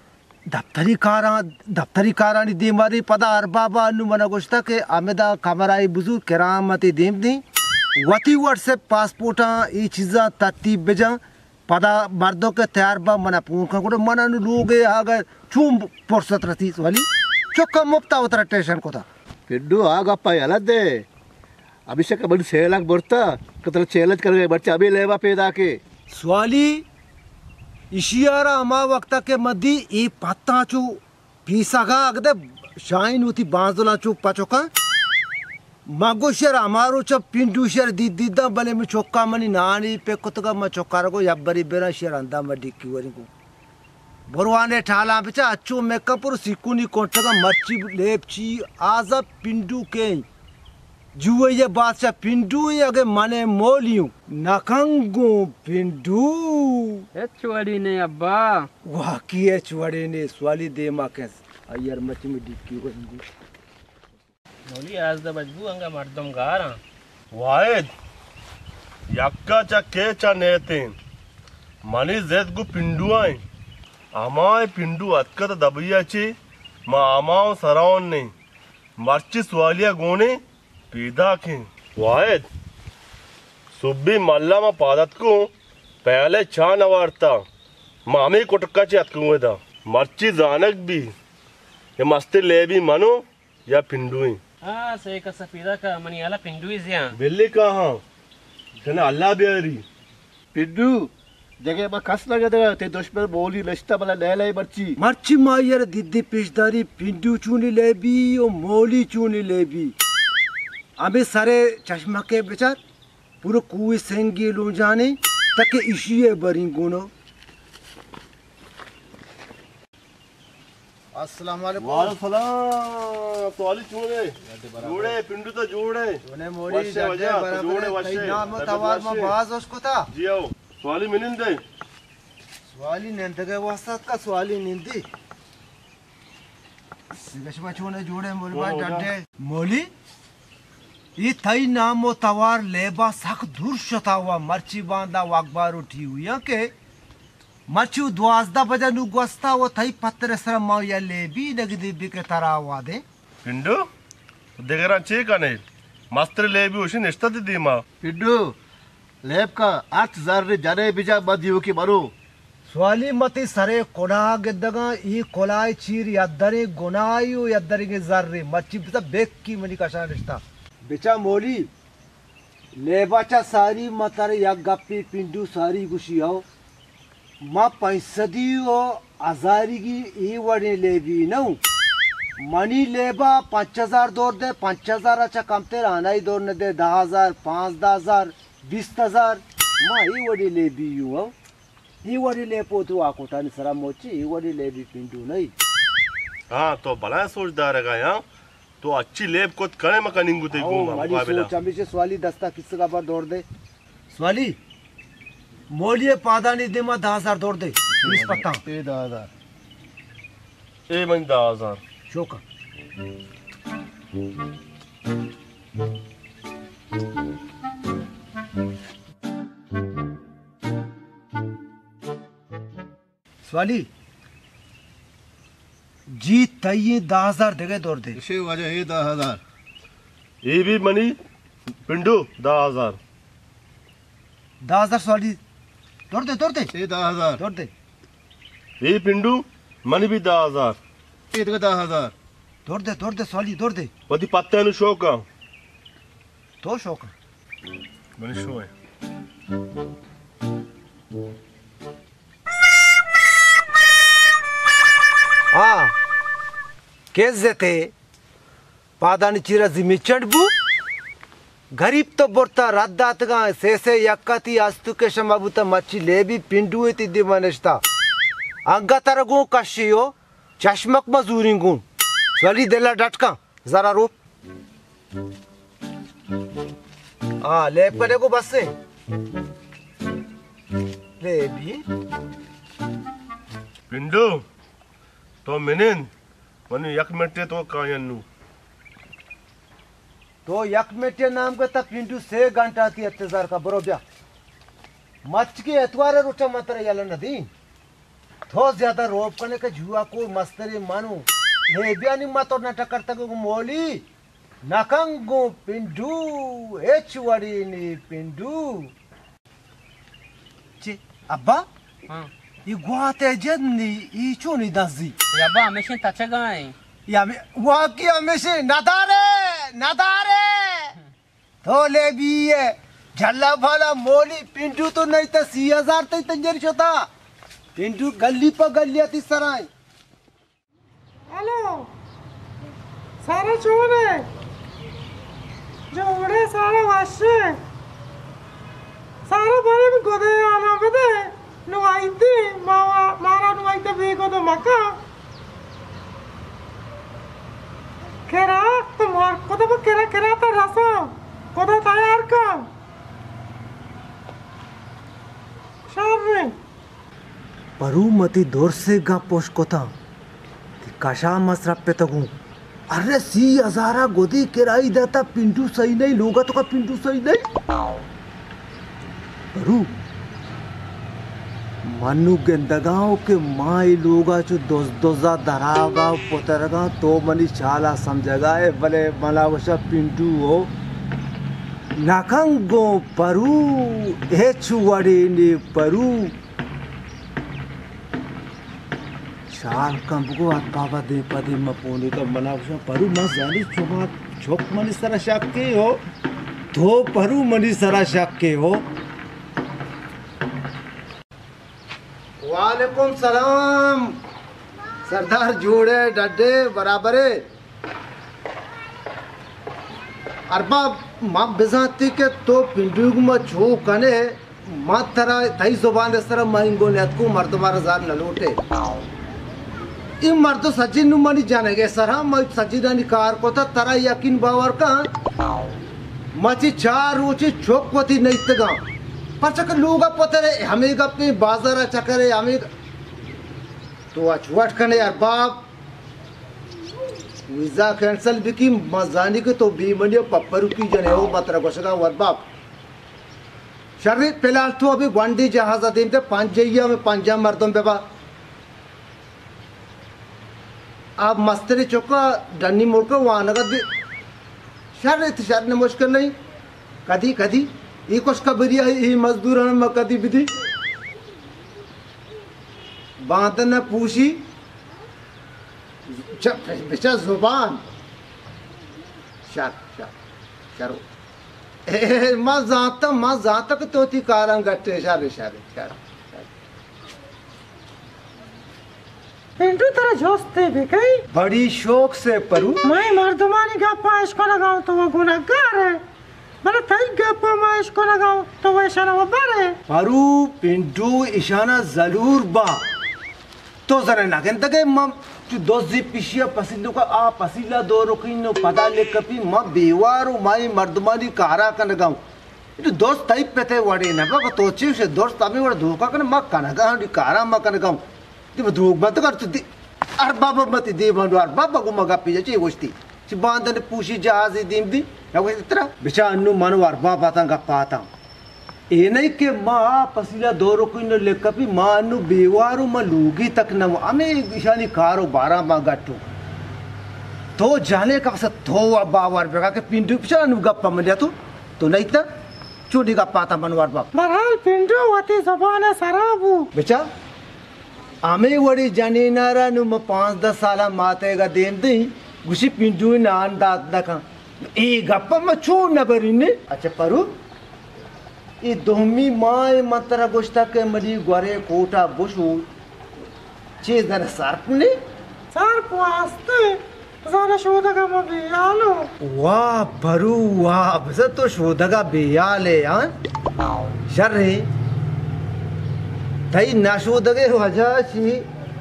दफ्तरी कारा नी दीमारी पदा अरबाबा नु मना गोश्ता के आमेदा कमराई बुजुर्ग करामती दीम दी वती व्हाट्सएप पासपोर्टा ई चीज़ा तरतीब बेजा पदा मर्दों के तैयार बा मना पून का कोड मना नु लोगे आ गए चूम फुर्सत रही वाली चौका मुफ्ता उतर टेशन को था पिड्डू आगा पाई अलग दे अभिषेक बड़ी 6 लाख बढ़ता कतल चैलेंज कर गए बच्चे अभी लेवा पैदा के स्वाली इशियारा अमा वक्ता के मध्य ई पत्ता चू पीसागा अगदे शाइन होती बांजला चू पाचोका मागोशर हमारो चप पिंडूशर दीदा बले में चौका मनी नानी पे कुतगा म चौकार को यब्बरी बेरा शेर अंदा म डिक्की वरी को बरवाने ठाला बेचा अच्छो मेकअपुर सिकुनी कोटगा मर्ची लेपची आजा पिंडू के जुए ये बादशाह पिंडू ये अगे माने मोलियो नकंगो पिंडू ए चुवाड़ी ने अब्बा वाह की चुवाड़ी ने स्वाली दे मा के अयर मच में डिक्की वरी मोली आज द बजबू अंगा मर्दम गारा वाहिद यक्का चक्के चा नेते मनी जेद गु पिंडू आए अमाय पिंडू अतकत दबियाची मा अमाओ सराउन ने मर्ची स्वालिया गोने पीदा के वाहिद सुब्बी मल्ला मा पादत को पहले छा नवारता मामी कोटक्का चे अतकुए दा मर्ची जानक भी ये मस्ती ले भी मनो या पिंडू ही हाँ से का सफीदा का मनी आला पिंडू ही जिया बिल्ली कहाँ जना अल्लाह बियारी पिड्डू जगह में कस लगा दे ते दुश्मन बोली लश्ता बला ले ले मर्ची मायर दिद्दी पेशदारी पिंडू चूनी ले भी और मोली चूनी ले भी अबे सारे चश्मा के बेचार पूरे कुएं सेंगे लो जाने तक इशिये बरी गुनो अस्सलाम वालेकुम वालेकुम सलाम तोली जोड़े पिंडू तो जोड़े मोड़ी जड़े बराबर कई नाम तवार में बाज उसको था जी आओ स्वाली मिनिंदे स्वाली निंदगे वसत का स्वाली निंदी सिगशमा छोने जोड़े मोलबा डडे मोली ये थई नामो तवार लेबा सख दूर शता हुआ मर्ची बांधा वाकबार उठी हुई के मर्चू 12 बजे नु गोस्ता वो थई पत्थर सर माया ले भी नगदी भी के तरा वादे पिंडू देगरा चे कने मस्त्र ले भी उसी निष्ठा दी मां पिंडू लेब का 8000 रे जाने बिजा बदियो की मरो स्वाली मती सरे कोना गदगा ई कोलाई चीर यदरे गुनायु यदरे के जर्रे मच्ची बिता बेक की मनी कशा रिश्ता बेचा मोली लेबाचा सारी मतारे या गप्पी पिंडू सारी गुशी आओ माँ पैसदी ओ आजारी की ई वड़े ले भी नौ मनी लेबा 5000 दौर दे 5000 अच्छा कम तेरा आना ही दौर न दे 10000 5,000 20,000 माँ ई वड़े ले भी यूं आओ ई वड़ी ले पोतु आकोटा नि सरा मोची ई वड़ी ले भी पिंडू नहीं हाँ तो भला सोचदार है यहाँ तो अच्छी लेब को कने मकनिंगु ते गुमा मुकाबला सोच हमेशा स्वाली दस्ता किस का बार दौड़ दे स्वाली मोलिए पादा नहीं दे मा 10,000 दौड़ दे 20 पत्ता ए 10,000 ए मन 10,000 शोका स्वाली जी तय 10,000 देगे दौड़ दे इसे वजह ये 10,000 ये भी मनी पिंडू 10,000 स्वाली दौड़ दे ये 10,000 दौड़ दे ये पिंडू मनी भी 10,000 ये 10,000 दौड़ दे स्वाली दौड़ दे वदी पत्ते नु शौक तो शौक मनी शो है हाँ केस देते पादानी चिरा जिमी चढ़बू गरीब तो बोरता रात गा से यक्कती अस्तु के शमाबुता मच्छी ले भी पिंडू तिद्दी मनस्ता अंगा तरगु कशियो चश्मक मजूरी गुण स्वाली देला डटका जरा रूप हाँ लेप करे को बस से ले भी पिंडू तो मिनिन मनी यक मिनटे तो कायनु तो यक मिनटे नाम का तब पिंडू से घंटा थी अत्याचार का बरोब्या मच के एतवारे रुचा मात्र याला नदी थो ज्यादा रोप करने का जुआ को मस्तरी मानू ले बिया नि मातो नाटक करता को मोली नकंगो पिंडू एचवाड़ी नि पिंडू ची अब्बा हाँ ये गुआते जन्नी ये चोनी दजी याबा हमेशा तचगाए या में वाकी हमेशा नदारे तो ले भी है झल्ला भाला मोली पिंडू तो नहीं तो 30,000 तो तंजरी छोता पिंडू गली पर गलिया ती सराय हेलो सारे चोरे जो उड़े सारे वाशे सारे बड़े भी गोदे आना बदे नुआइंदी मारा नुआइंदी बेगो तो मक्का केरा तो मार कोदा पर केरा तो रसो कोदा तैयार कर शार्रे परू मती दूर से गा पोष कोता कशा मसरा पे तगू अरे 30,000 गोदी किराई देता पिंटू सही नहीं लोगा तो का पिंटू सही नहीं परू मनु गेंदगांव के माई लोगा जो दोजा दरागा पोतरगा तो मनी चाला समझगा ए भले मला वशा पिंटू हो नकंगो परू हे चुवाड़ी ने परू शाल कंबगो आत बाबा दे पदे मपोने तो मना वशा परू मस जानी चुमा छोक मनी सरा शक के हो तो परू मनी सरा शक के हो वालेकुम सलाम सरदार जोड़े डड्डे बराबरे अरबाब माँ बिजाती के तो पिंडू में छो कने माँ तरह थई जुबान इस तरह महिंगो नेत को मर्द मार जार न लोटे इन मर्द सचिन नु मनी जाने के सर हम सचिन निकार को था तरह यकीन बावर का मची चार ऊंची छोक पति नहीं तगा पर चक्कर लोग पते हमें गप्पे बाजार चक्कर हमें तो अचवट कने यार बाप वीजा कैंसिल भी की मजानी के तो बीमनियो पप्परू की जने हो मात्रा कोशगा वर बाप शर्री फिलहाल तो अभी वनडी जहाज दिन ते पंजैया में पंजा मर्दों पे बा आप मस्तरी चौका डन्नी मोड़ को वहाँ नगद भी शर्र ने मुश्किल नहीं कदी कदी ये कुछ कबरिया ही मजदूर में कदी विधि बात न पूछी बेचा जुबान शरो माँ जाता कि तोती कारण गट्टे शारे पिंटू तेरा जोस्ते भी कहीं बड़ी शौक से परू मैं मर्दमानी गप्पा इसको लगाऊं तो वो गुनहगार है मैंने तई गप्पा मैं इसको लगाऊं तो वो इशारा वो बारे परू पिंटू इशारा जरूर बा तो जरा नागन तक मम जो दोस्त पिशिया पसिंदो का आ पसीला दो रुकिनो पता ले कपी म बेवारो माई मर्दमानी कारा कन गाऊं तो दोस्त टाइप पे थे वाड़े ना बाबा तो चीज से दोस्त अभी वाला धोखा कन म कनगा दी कारा म कन गाऊं ती धोख मत कर तू अर बाबा मत दे बंदो अर बाबा को मगा पी जाची गोष्टी बांधन पूछी जहाज दीम दी ना कोई इतना बिचा अन्नू मन वारबा पाता गप्पाता ए नहीं के माँ पसीला दो रुपये न ले कभी माँ अन्नू बेवारू माँ लूगी तक न अमे ईशानी कारो 12 माँ गट्टू तो जाने का सब तो बावर बेगा के पिंडू बिचा अन्नू गप्पा मजा तो नहीं था चूड़ी गप्पा था मन वारबा बराल पिंडू वती ज़बान सराबू बिचा आमे वड़ी जानी नारा नु म 5-10 साला माते का देम दी गुशी पिंडू नान दात दका ए गप्पा म छोड़ न बरिने अच्छा परू ए दोमी माय मतरा गोश्ता के मरी गोरे कोटा बुशु चीज दर सारपने सारप वास्ते ज़रा शोधगा म बियालो वाह परू वाह बस तो शोधगा बेयाले हां शर्रे तई नाशोदगे वजह छी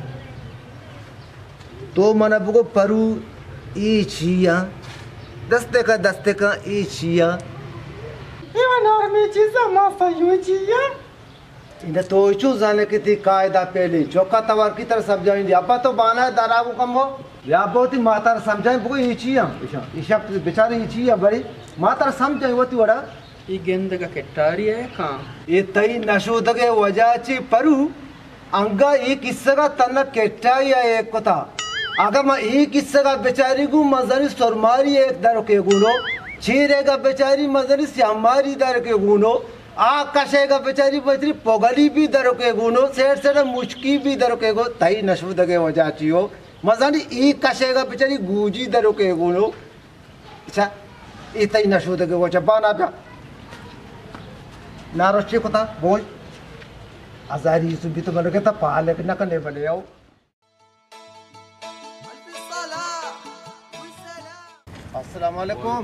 तो मन बको परू ई छिया दस्ते का ई छिया ये नॉर्मी चीज़ मस्त यू छिया इन तो चू जाने की थी कायदा पहले चौका तवार की तरह समझाएंगे अब तो बाना है दारा को कम हो या बहुत ही माता समझाएं बको ई छिया ईशा बेचारे ई छिया बड़ी माता समझाएं वो ती वड़ा ಈ ಗೆಂದಗ ಕೆಟ್ಟಾರಿ ಕಾ ये तई नशोदगे वजह ची परू अंगा ये किस्सा का तना केटाई एक कोता अगर मैं ये किस्सा का बेचारी को मजरी सरमारी एक दर के गुनो चीरेगा बेचारी मजरी श्यामारी दर के गुनो आकाशेगा बेचारी बेचारी पोगली भी दर के गुनो सेठ मुश्की भी दर के गो तई नशोदगे वजह ची हो मजरी ये कशेगा बेचारी गूजी दर के गुनो अच्छा ये तई नशोदगे वजह बाना बा नारोचे कोता बोल आजारी सुबी तो बने कहता पाले न करने बने आओ अस्सलाम वालेकुम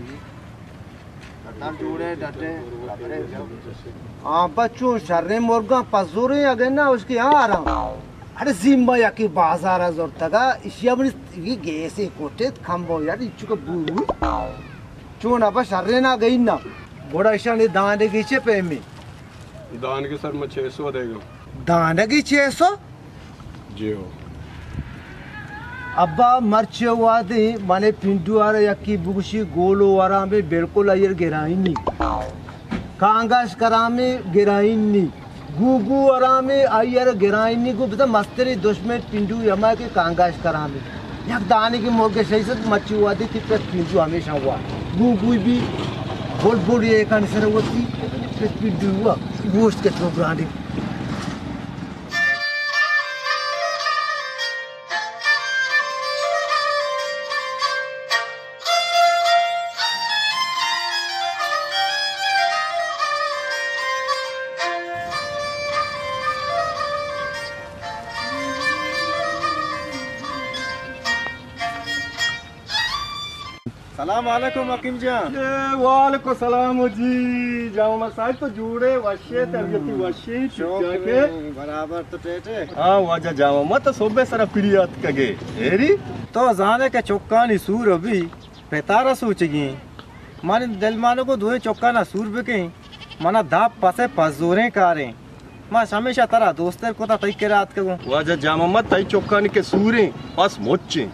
नाम जोड़े डटे हां बच्चों शर्रे मुर्गा पजूरे अगे ना उसके यहां आ रहा हूं अरे जिम्मा या की बाजार जोर तका इशिया बनी ये गेसे कोटे खंबो यार इचु को बू चोना बस शर्रे ना गई ना बड़ा ईशान दाने की चे पे में दान के सर में 600 देगा दाने की 600 जी हो अब्बा मर्चे वादे माने पिंडू आरा यकी बुगशी गोलो वारा में बिल्कुल अयर गिराइनी कांगाश करा में गिराइनी गुगु वारा में अयर गिराइनी को बता मस्तरी दुश्मन पिंडू यमा के कांगाश करा में यक दाने की मोगे सही से मच्ची वादे की पे पिंडू हमेशा हुआ गुगु भी बोल ये कान सरवती पिंडू हुआ गोश्त के प्रोग्राम सलाम वालेकुम हकीम जान वालेकुम सलाम जी जाओ मसाज तो जुड़े वशे तबियती वशे के बराबर तो टेटे हां वाजा जाओ मत सोबे सरा प्रियत कगे एरी तो जाने के चौकानी सूर अभी पेतारा सोचगी माने दिल मानो को दुए चौकाना सूर बके मना धाप पासे पजोरे कारे मां हमेशा तारा दोस्तर को ता तई के रात को वाजा जामा मत तई चौकानी के सूरे पास मोचे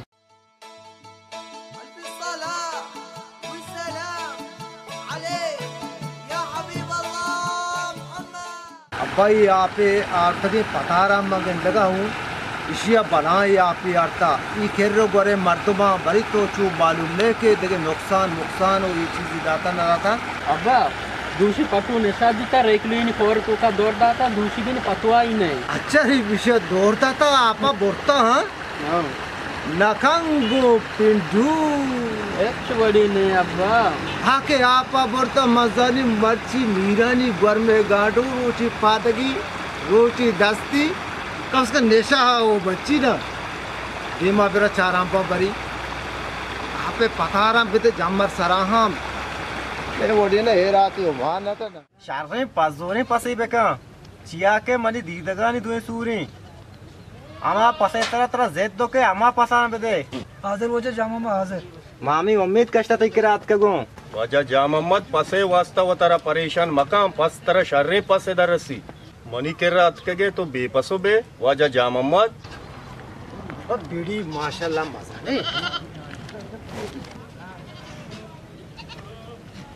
भाई यहाँ पे आर्तके पतारा मगन लगा हूँ इशिया बनाए यहाँ पे आर्ता ये खेरो गोरे मर्दमा बड़ी तो चू मालूम लेके देखे नुकसान हो ये चीज़ दाता न रहता अब्बा दूसरी पटू निशादी का रेकलीन फोर को का दौड़ दाता दूसरी दिन पतवा ही नहीं अच्छा ही विषय दौड़ता था आपा बोलता हाँ नखंगो पिंडू एक बड़ी नहीं अब्बा हाँ के आपा बोलता मजानी मर्ची मीरानी घर में गाड़ू रोटी पातगी रोटी दस्ती का उसका नेशा है वो बच्ची ना ये माँ बेरा चाराम पा बरी आप पे पताराम पे ते जम्मर सराहम ये वोड़ी ना ये रात यो वहाँ ना था ना शार्रे पाजोरे पासे बेका चिया के मनी दीदगानी दुए सूरी आमा पासे तरह जेद दो के आमा पासा पे दे हाजिर वो जो जामा में हाजिर मामी उम्मीद कष्टा तई के रात का गो वाजा जा मोहम्मद पसे वास्ता व तारा परेशान मकाम पस तरह शर्रे पसे दरसी मनी के रात कगे तो बेपसो बे वाजा जा मोहम्मद और बीड़ी माशाल्लाह मजा नहीं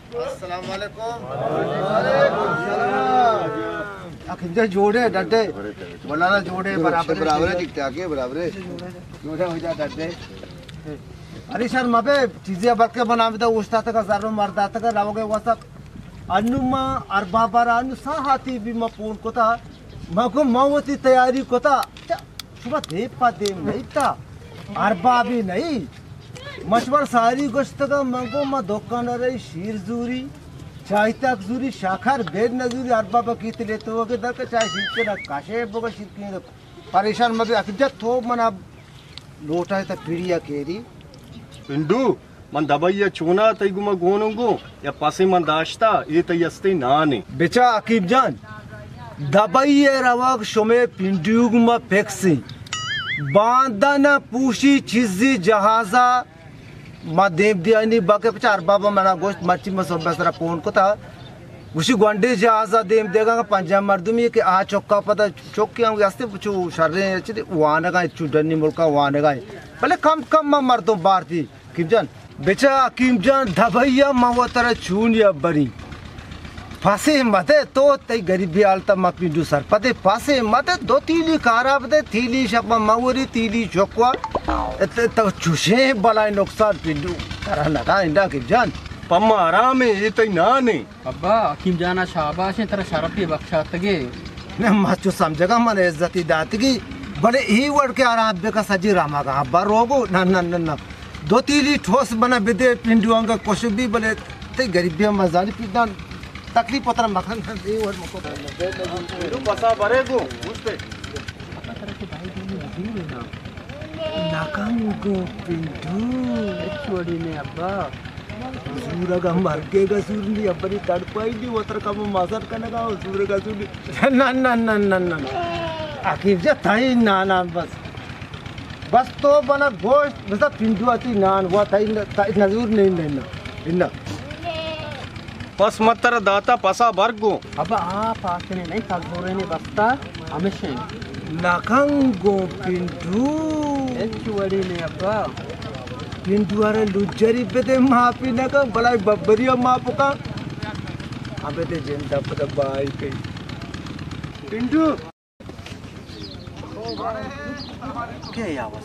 अस्सलाम वालेकुम। अखिंजा जोड़े डड्डे बोलाना जोड़े बराबर बराबर है दिखता के बराबर है जोड़े हो जा डड्डे। अरे सर मबे चीजें बरक के बना बिता उस्ता तक जारो मर्दा तक रावगे वसक अनुमा अरबाबरा अनु साहाती भी म फोन कोता मको मवती तैयारी कोता सुबह देव पा देव नहीं था अरबा भी नहीं मशवर सारी गोश्त का मंगो म दुकान रे शीर जूरी चाय तक जूरी शाखर बेद नजूरी अरबा बा कीत ले तो के दर के चाय शीर के ना काशे बगा शीर के परेशान मबे अकजा थो मना लोटा त पीड़िया केरी पिंडू मन दबैया चूना तैगुमा गोनुगो या पासे मन दाश्ता ये तयस्ते नाने बेचा अकीब जान दबैया रवाक शोमे पिंडुगुमा फेक्सी बांधना पूशी चिजी जहाजा मा देव दियानी बाके पचार बाबा मना गोश्त मच्छी में सब बसरा पोन को था उसी गुंडे जहाजा देव देगा पंजाब मर्दुमी के आ चौका पता चौकी हम वास्ते पुछो शर्रे अच्छे वाने का चुडनी मुल्का वाने का भले कम कम मा मर्दों बार थी किमजान बेचा किमजान दबैया मवतर चून या बरी फासे मते तो तई गरीबी आलता मा पिंडू सर पते फासे मते दो तीली कारा पते थीली शपा मवरी तीली चौकवा तो चुशे बलाई नुकसान पिंडू करा लगा इंडा किमजान पम्मा आराम है ये तई नाने अब्बा किम जाना शाबाश है तेरा शरफ भी बख्शा तगे ने मचो समझेगा मन इज्जती दातगी बड़े ही वर्ड के आराम बे का सजी रामा का अब्बा रोगो ना ना ना ना दो तीली ठोस बना बिदे पिंडू अंगा कुछ भी बले ते गरीबी मजाली पिदा तकलीफ पत्र मखन ये वर्ड मको बसा बरे गो बुझते नाकाम गो पिंडू छोड़ी ने अब्बा सूर का मरके का सूर नहीं अपनी तड़पाई नहीं वो तर कम मसर करने का सूर का सूर ना ना ना ना ना आखिर जो थाई नाना बस बस तो बना गोश्त बस पिंडू आती नान वो थाई नजूर नहीं लेना इन्ना पस मतर दाता पसा बरगो अब आ पासने नहीं खगोरे ने बस्ता हमेशा नाकंगो पिंडू छोड़ी ने अब्बा पिंडुआरे लुजरी पे मापी न का बलाई बब्बरिया माप का अबे ते जिंदा पता बाई कई पिंडू क्या आवाज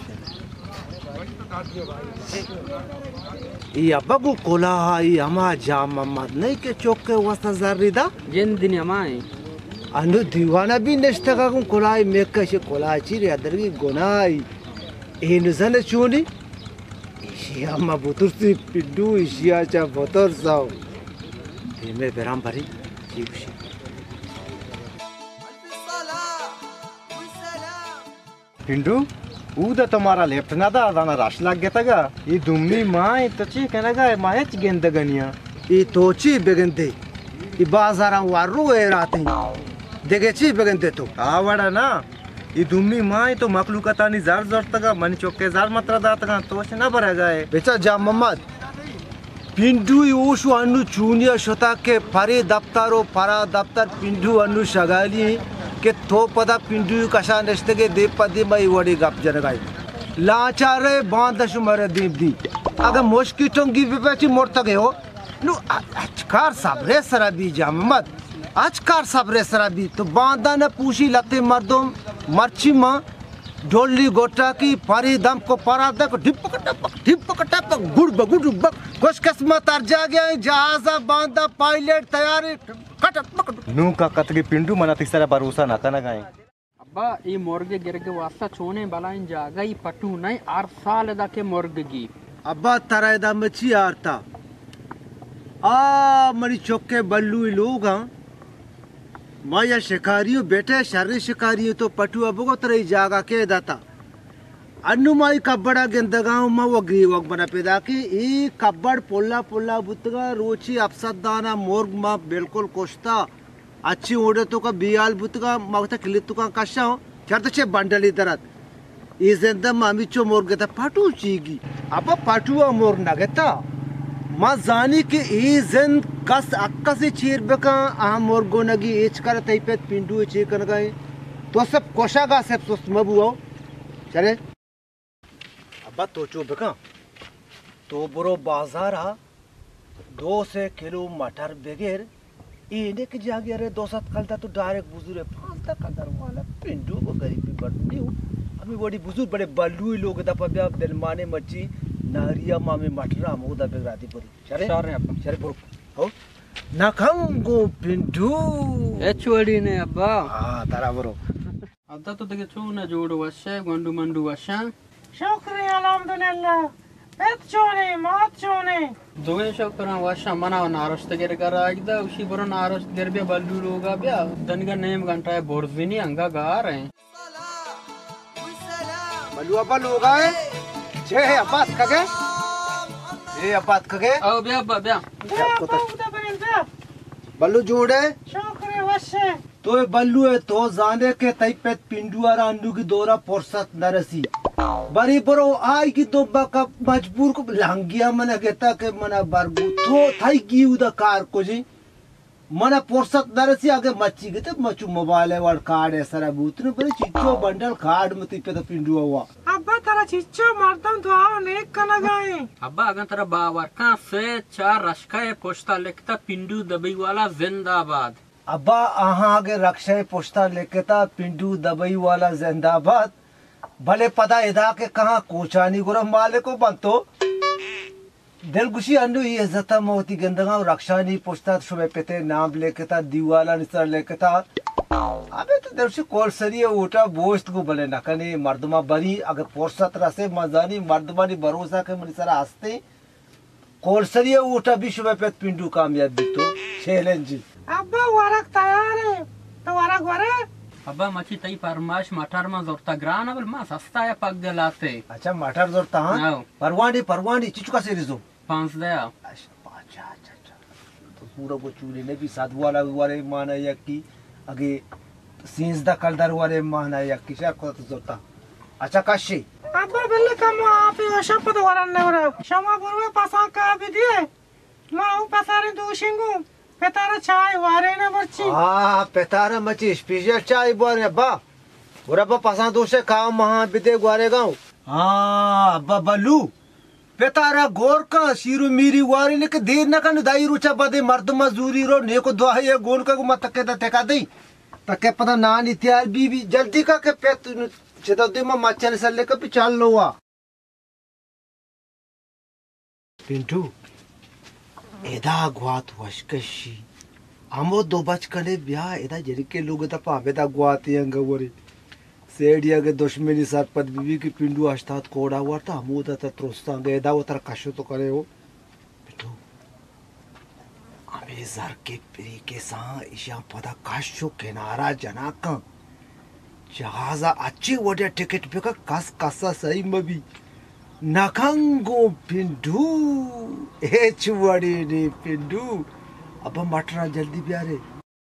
ये अब्बा को कोला आई अमा जाम मत नहीं के चौके वस्ता जर्रीदा जिन दिन अमाई अनु दीवाना भी नष्टा का कोलाई मेक का से कोला चिरे अदर की गोनाई ए नजने चुनी या मा बुतुर्सी पिंडू इशिया चा बोतर साव ये बेराम भरी जीवशी पिंडू ऊदा तुम्हारा लेफ्ट ना दा दाना राश लाग गया तगा ये दुम्मी माय तची कनगा मायच गेंद गनिया ये तोची बेगंते ये बाजारा वारू ए राते देखेची बेगंते तो आवड़ा ना ये दुम्मी माय तो मखलूकता नहीं जार जोर तगा मन चौके जार मात्रा दा तगा तो से ना भरा जाए बेचा जा मोहम्मद पिंडू यूशु अनु चूनिया शता के फरे दफ्तरो फरा दफ्तर पिंडू अनु शगाली के तो पदा पिंडू कशा नष्ट के दे पदी मई वड़ी गप जनगाई लाचारे बांधश मरे दीप दी अगर मॉस्किटो की बेची मोड़ता गए हो नु आजकार सबरे सराबी जा मोहम्मद आजकार सबरे सराबी तो बांधा ने पूछी लते मर्दों मर्ची माँ डोली गोटा की पारी दम को परा दक ढिपक टपक गुड़ बगुड़ बक कुछ किस्मत अर्जा गया जहाजा बांधा पायलट तैयारी कट नू का कतगे पिंडू मना तीसरा भरोसा ना कना गाए अब्बा ये मोर्गे गिरगे वास्ता छोने बलाइन जागा ये पटू नहीं आर साल दा के मोर्गे की अब्बा तराय दा मची आरता आ मरी चौके बल्लू लोग हाँ माया शिकारियों बेटे शर्री शिकारियों तो पटु अबको तरह जागा के दाता अन्नुमाई कब्बड़ा गेंदगांव मा वो ग्रीवक बना पैदा की ई कब्बड़ पोला पोला बुतगा रोची अपसद दाना मोर्ग मा बिल्कुल कोश्ता अच्छी ओडे तो का बियाल बुतगा मागता किलित तो का कशा हो चरते छे बंडली दरत ई जिंदा मामी चो मोर्ग गेता पटु चीगी अब पटुआ मोर्ग नगेता माँ जानी कि ई जिंद कस अक्कसी चीर बका आम मोर्गो नगी एच कर तई पे पिंडू चीर कर गए तो सब कोशा का सब सुस्त मबुओ चले अब्बा तो चो बका तो बरो बाजार आ 2 से किलो मटर बगैर इन्हें की जागे रे 2-7 कलता तो डायरेक्ट बुजुर्ग 5 तक कलर वाला पिंडू को गरीबी बढ़ती हूँ अभी बड़ी बुजुर्ग बड़े बल्लू लोग दफा ब्याह बेलमाने मच्छी नारिया मामे मटरा मोदा बेगराती पूरी चले चले पुर हो ना खाऊंगो पिंडू एचओडी ने अब्बा हाँ तारा बरो अद्दा तो देखे छो ना जोड़ वशे गंडू मंडू वशा शुक्रिया अल्हम्दुलिल्लाह पेट चोने मात चोने दोगे शुक्र वशा मना नारस्त गर कर आगदा उसी बरो नारस्त गर बे बल्लू लोगा बे दन का नेम घंटा है बोर्जविनी अंगा गा रहे हैं बल्लू अब्बा लोग आए जे अब्बास कगे ये अब्बास कगे आओ बे अब्बा बे बल्लू जोड़े शुक्रिया वशे तो बल्लू है तो जाने के तई पे पिंडुआरा अंडू की दौरा फुर्सत नरसी बरी बरो आई की तो बका मजबूर को लांगिया मना कहता के मना बरगु तो थाई की उदा कार को जी मना फुर्सत नरसी आगे मच्छी के तो मचू मोबाइल है वाल कार्ड है सारा बूत ने बड़ी चिच्चो बंडल कार्ड में पे तो पिंडुआ हुआ अब्बा तारा चिच्चो मर्दम तो आओ नेक कना गए अब्बा अगर तेरा बावर का से 4 रश्का है पोस्ता लिखता पिंडू दबई वाला जिंदाबाद अब्बा आहा आगे रक्षा पोस्ता लेके पिंडू दबई वाला जिंदाबाद भले पता इदा के कहा कोचानी गुरम वाले को बनतो दिल गुशी अंडू ये जता मोती गंदगा रक्षा नहीं पोस्ता सुबह पेते नाम लेके था दीवाला निसर लेके था अबे तो दिल से कॉल सरिये उठा बोस्ट को भले न कने मर्दमा बरी अगर पोस्ता रसे मजानी मर्दमा ने भरोसा के मनिसरा हंसते कॉल सरिये उठा भी सुबह पे पिंडू कामयाब भी तो चैलेंज अब्बा वरक तैयार है तो वरक वरक अब्बा मची तई फरमाश मटर में जोरता ग्रान अब मा सस्ता है पक गलाते अच्छा मटर जोरता हां परवानी चिचुका से रिजो 5 दया अच्छा तो पूरा को चूले ने भी साधु वाला वाले माना या की आगे सींस दा कलदर वाले माना या की शा को जोरता अच्छा काशी अब्बा बिल्ले कम आप ही शपथ वरन ने वर क्षमा पूर्व पसा का भी दिए मैं ऊ पसारे दूशिंगू पेतारा चाय वारे ने मच्छी हां पेतारा मच्छी स्पेशल चाय बोरे बा ओरा बा पसा दोसे काम महा बिदे ग्वारे गांव हां अब्बा बल्लू पेतारा गोर का सीरु मीरी वारी ने के देर न कन दाई रुचा बदे मर्द मजदूरी रो ने को दुआ ये गोन का को मत के तका दई तके पता ना नी त्यार बीबी जल्दी का के पेत चेता दे म मच्छर से लेके भी चल लोवा पिंटू एदा ग्वात वशकशी आमो दो बचकने ब्याह एदा जरिके लोग ता पावेदा ग्वात यंगवरी सेडिया के दुश्मनी साथ पद बीबी की पिंडू हिष्टाद कोरा वाता हमोदा ता त्रोस्ता एदा उतर कशो तो करे हो पिंटू आमे जर के प्री के सा इशा पदा कशो किनारा जना का जहाजा अच्छी वडे टिकट पे का कस कसा सही मबी नखंगो पिंडू ए चुवड़ी ने पिंडू अब मटरा जल्दी प्यारे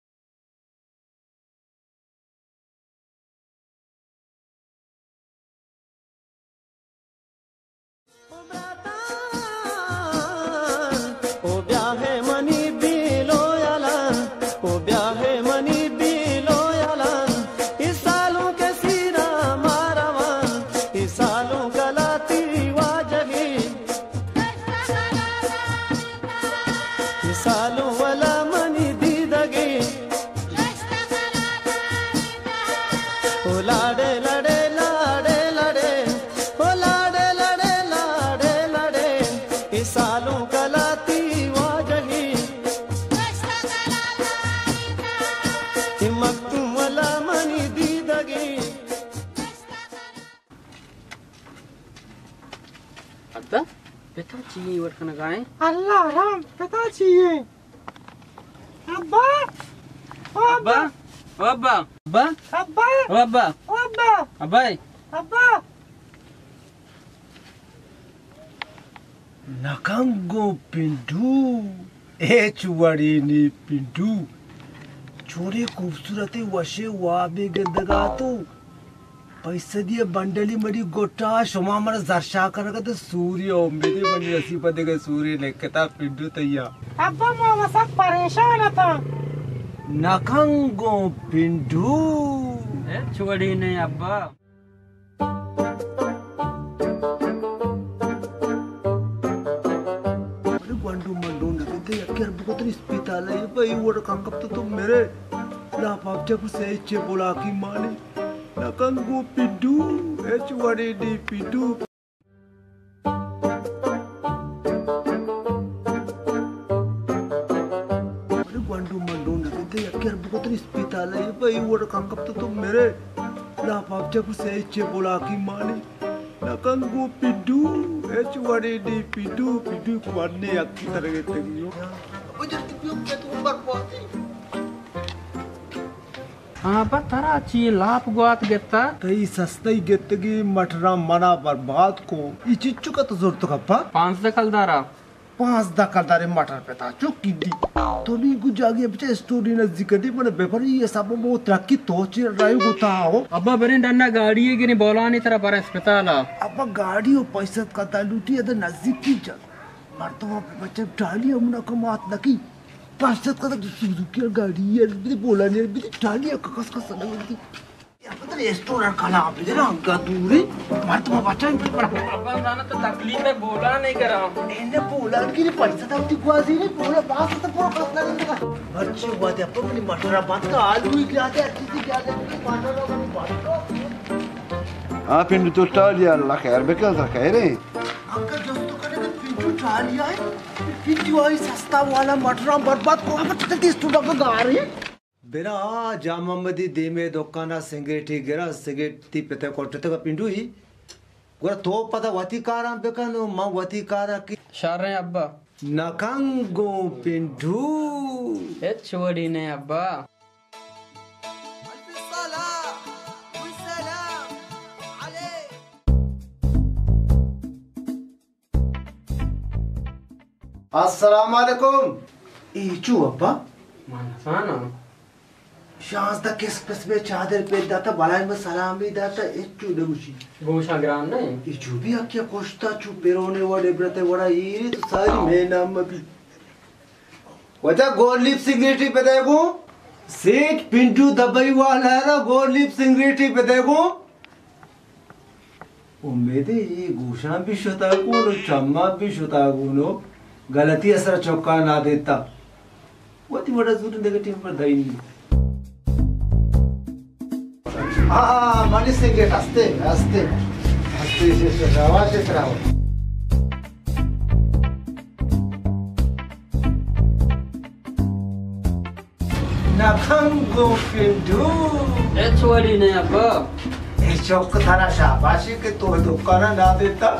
पिता चाहिए और खाना गाएं अल्लाह राम पिता चाहिए अब्बा अब्बा अब्बा अब्बा अब्बा अब्बा अब्बा अब्बा अब्बा नकंगो पिंडू ए चुवड़ी नी पिंडू छोरे खूबसूरत वशे वाबे गंदगा तो पैसे दिए बंडली मरी गोटा शोमा मर जरशा कर तो सूर्य मेरे बनी रसी पदे के सूर्य लेकता पिंडू तैया अब्बा मैं वसा परेशान था नखंगो पिंडू ए छोड़ी नहीं अब्बा गंडू मंडू ते यार बहुत अस्पताल है भाई वो कांकप तो मेरे ना पाप जब से इच्छे बोला की मानी ना कंगो पिडू एच वाड़ी डी पिडू गंडू मंडू ना ते यार बहुत अस्पताल है भाई वो कांकप तो मेरे ना पाप जब से इच्छे बोला की मानी ना कंगो पिडू एच वाड़ी डी पिडू पिडू वाड़ने अक्की तरह के तगियो उधर तिपियो के तो बर्बादी हाँ तारा ची लाप गुआत गेता तई सस्ती गेतगी मठरा मना बर्बाद को इचिच्चु का तो जरूरत कप्पा 5 दखलदारा 5 दखलदारे मटर पेता चुकी दी तो भी कुछ आगे बच्चे स्टोरी न जिकदी मन बेपरी ये सब वो तरक्की तो ची ड्राइव होता हो अब्बा बरे डन्ना गाड़ी है कि नहीं बोलानी तरह पर अस्पताल अब्बा गाड़ी और पैसा का तालुटी है तो नजदीक की चल पर तो बच्चे डाली हमना कमात नकी पांचत का तो सुजुकी गाड़ी है भी बोला नहीं भी डाली कस कस लगती या पता नहीं रेस्टोरेंट खाना आप इधर अंका दूर है मार तो बच्चा भी पड़ा अब्बा जाना तो तकलीफ है बोला नहीं करा इन्हें बोला कि पैसा तो उठी क्वाजी नहीं बोला बात तो पूरा कसना नहीं का अच्छी बात है अपन ने मटरा बात का आलू ही खिलाते अच्छी सी क्या लेते पाना ना बात हां पिंडू तो टाल या अल्लाह खैर बेका खैर है अंकल दोस्तों करे पिंडू टाल या है पिंडू आई सस्ता वाला मटरा बर्बाद को अब चलती स्टूडेंट का गा रही बेरा जाममदी देमे दुकाना सिगरेटी गिरा सिगरेट ती पते कोटते का पिंडू ही गोरा तो पता वती कारा बेकनो मा वती कारा की शारे अब्बा नकंगो पिंडू ए छोड़ी ने अब्बा अस्सलाम वालेकुम इचू अब्बा मानसाना शांस दा किस पे चादर पे दाता बलाई में सलाम भी दाता इचू दगुशी गोशा ग्राम नहीं इचू भी आके कोष्टा चू पेरोने वडे ब्रते वडा ये तो सारी मैं नाम भी वजा गोल लिप सिगरेटी पे देखो सेठ पिंटू दबाई वाला है गोल लिप सिगरेटी पे देखो उम्मीद है ये गोशा भी शता को चम्मा भी शता को गलती असर चौका ना देता वो ती बड़ा जरूर नेगेटिव पर दाई हाँ मानी सिगरेट हंसते हंसते हंसते से रवा से कराओ नखंगो पिंडू ए छोड़ी ने अब्बा ए चौक थाना शाबाशी के तो दुकान ना देता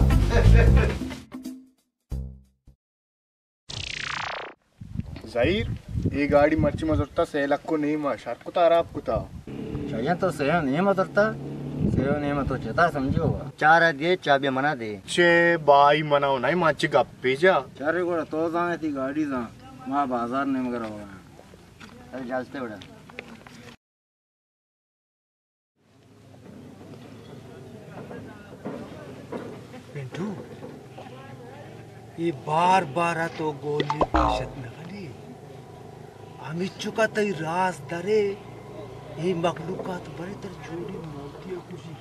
जाहिर ये गाड़ी मर्ची मजरता सेलक को नहीं मा शार्क को तारा आपको ता चाहिए तो सेहो नहीं मजरता सेहो नहीं मत तो चेता समझो चार दे चाबी मना दे चे बाई मनाओ नहीं माची गप्पी जा चारे को तो जाने थी गाड़ी जा मां बाजार ने मगर होगा अरे जालते बड़ा पिंटू ये बार बार तो गोली दहशत में हमी चुका तई राज दरे ये मखलूकात बड़े तर छोड़ी मोती खुशी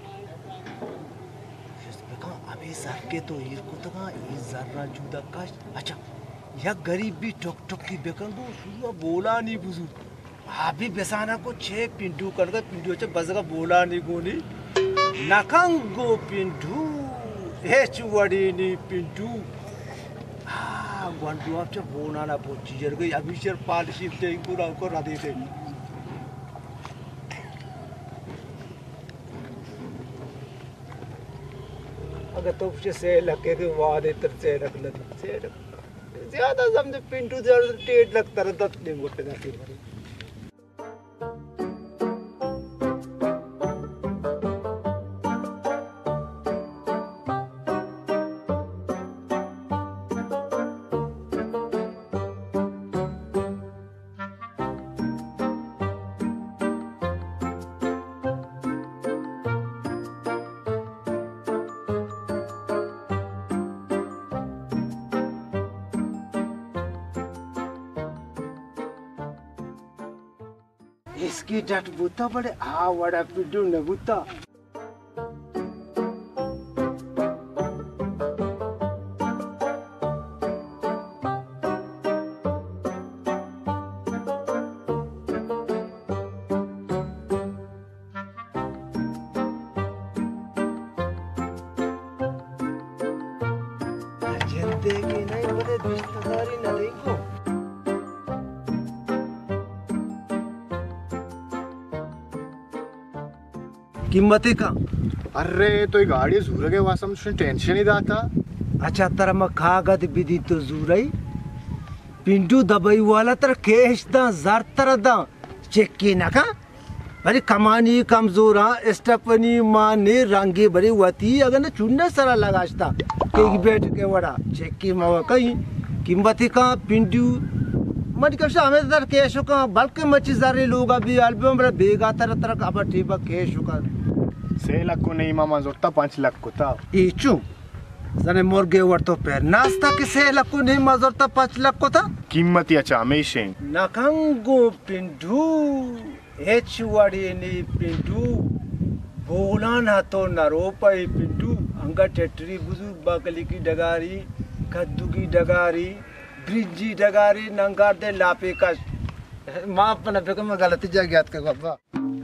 जिस बेका अभी सबके तो ईर को तो का ये जर्रा जुदा काश अच्छा या गरीब भी टक टक की बेकन दो सुना बोला नहीं बुजू अभी बेसाना को 6 पिंटू कर गए पिंटू चे बस का बोला नहीं गोली नकंगो पिंटू हे चुवड़ी नी पिंटू गंडू आप जब बोना ना बहुत चीज़ गई अभी शर पॉलिसी ते पूरा को राधे थे अगर तो कुछ से लगे के वादे तर से रख लगी से ज्यादा समझ पिंटू ज्यादा टेट लगता रहता नहीं गोटे ना फिर इसकी डट बूता बड़े आ वड़ा पिड्डू न बूता रिश्तेदारी न देखो कीमती का अरे तो ये गाड़ी जूर के वासम टेंशन ही दाता अच्छा तर म खागत बिदी तो जूरई पिंडू दबई वाला तर केश दा जार तर दा चेक्की ना का बरी कमानी कमजोर हां स्टेपनी माने रंगे बरी वती अगर न चुन्ना सरा लगास्ता के बैठ के वड़ा चेक्की मावा कहीं कीमती का पिंडू मत कशा हमें तर केश का बल्कि मची जारे लोग अभी एल्बम रे बेगा तर तर का बठी बा केश का 6 लाख को नहीं मामा जोता 5 लाख को था इचू जने मोरगे वर तो पैर नाश्ता के 6 लाख को नहीं मजरता 5 लाख को था कीमती अच्छा हमेशा नकंगो पिंडू हेचुवाड़ी नी पिंडू बोला ना तो नरोपाई पिंडू अंगा टेटरी बुजू बकली की डगारी कद्दू की डगारी ब्रिंजी डगारी नंगार दे लापे का माफ पना पे को मैं गलती जगह के बाबा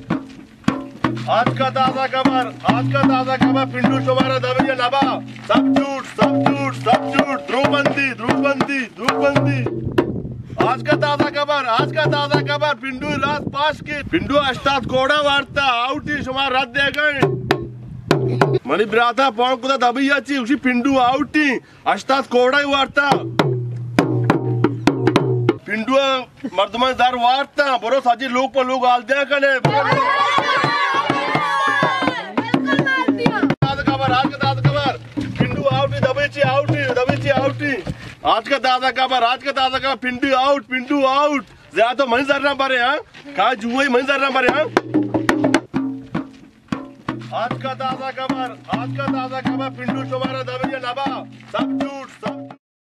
आज का ताजा खबर पिंडू तुम्हारा दबैया नबा सब झूठ ध्रुवबंदी आज का ताजा खबर पिंडू रात पास की पिंडू हिष्टाद कोरा वार्ता आउटी सुमार रद्द दे गए मनी ब्राथा पौन कुदा दबैया ची उसी पिंडू आउटी हिष्टाद कोरा वार्ता पिंडू मर्दमान दार वार्ता बरो साजी लोग पर लोग आल दे कने आज का ताजा खबर पिंडू आउटी आज का ताजा खबर पिंडू आउट ज्यादा तो मनी जरना पड़े हाँ कहा जुआ ही मनी जरना पड़े हाँ आज का ताजा खबर पिंडू तुम्हारा दबैया नबा सब झूठ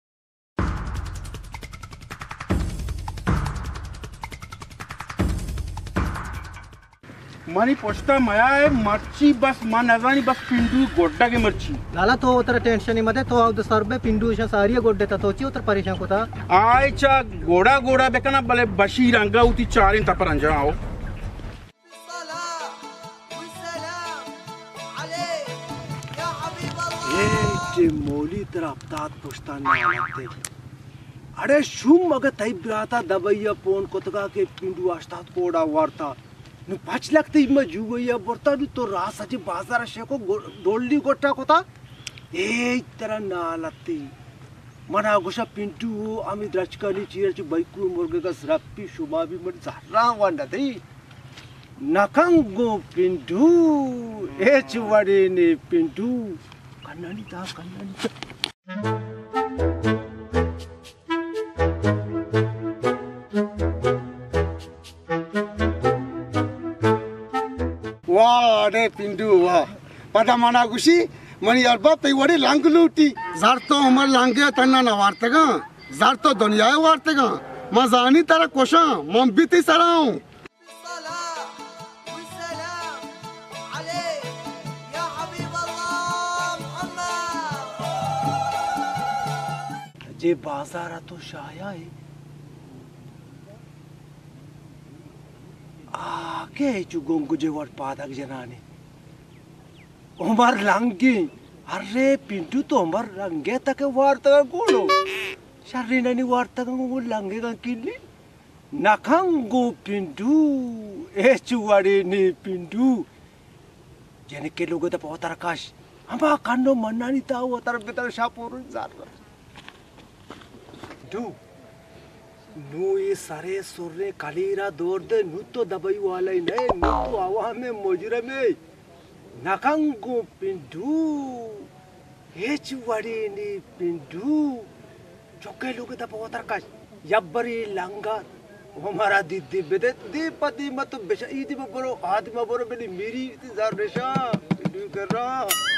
मनी पोचता मया है मर्ची बस मन नजानी बस पिंडू गोड्डा की मर्ची लाला तो उतर टेंशन ही मते तो आउ द सरबे पिंडू शा सारिया गोड्डे ता तोची उतर परेशान को ता आयचा गोड़ा बेकना बले बशीर अंगा उती चारिन तपर अंजा आओ ए मोली तरफ तात पुछता नहीं आते अरे शुम मग तई ब्राता दबैया पोन कोतगा के पिंडू हिष्टाद कोड़ा वार्ता नु 5 लाख ते म जुगैया बर्ता नु तो रासाची बाजार शेको डोल्ली गोटा कोता ए तरह नालती मना गुशा पिंटू आम्ही द्रचकली चिरची बायकू मुर्गे का सरापी शुमा भी मड झारा वांडा दे नकंगो पिंटू ए चुवाडे ने पिंटू कन्नानी वाह रे पिंडू वाह पता मना गुशी मनी अरबा तई वडी लांगलूटी जार तो हमर लांगे तना न वार्तगा जार तो दुनिया वार्तगा मजानी तारा कोशा मम बीती सराऊ जे बाजारा तो शाया है आके चु गोंगु जे वर पादक जनाने उमर लंगी अरे पिंटू तो उमर रंगे तक वार्ता कोलो शरीरनी वार्ता को लंगे का किली नखंगो पिंटू ए चुवाड़े ने पिंटू जने के लोगो त पवतार काश हमा कांडो मन्नानी ता वतार बेतर शापोर जार दू नु ये सारे सुर्रे कालीरा दौड़ दे नु तो दबई वाला ही नहीं नु तो आवा में मोजरे में नकंगो पिंडू हेच वड़ी नी पिंडू चौके लोग दा पवतार काश यब्बरी लंगा हमारा दीदी बेदे दीपति मत बेशा इदी बरो आदमी बरो बेली मेरी जार रेशा पिंडू कर रहा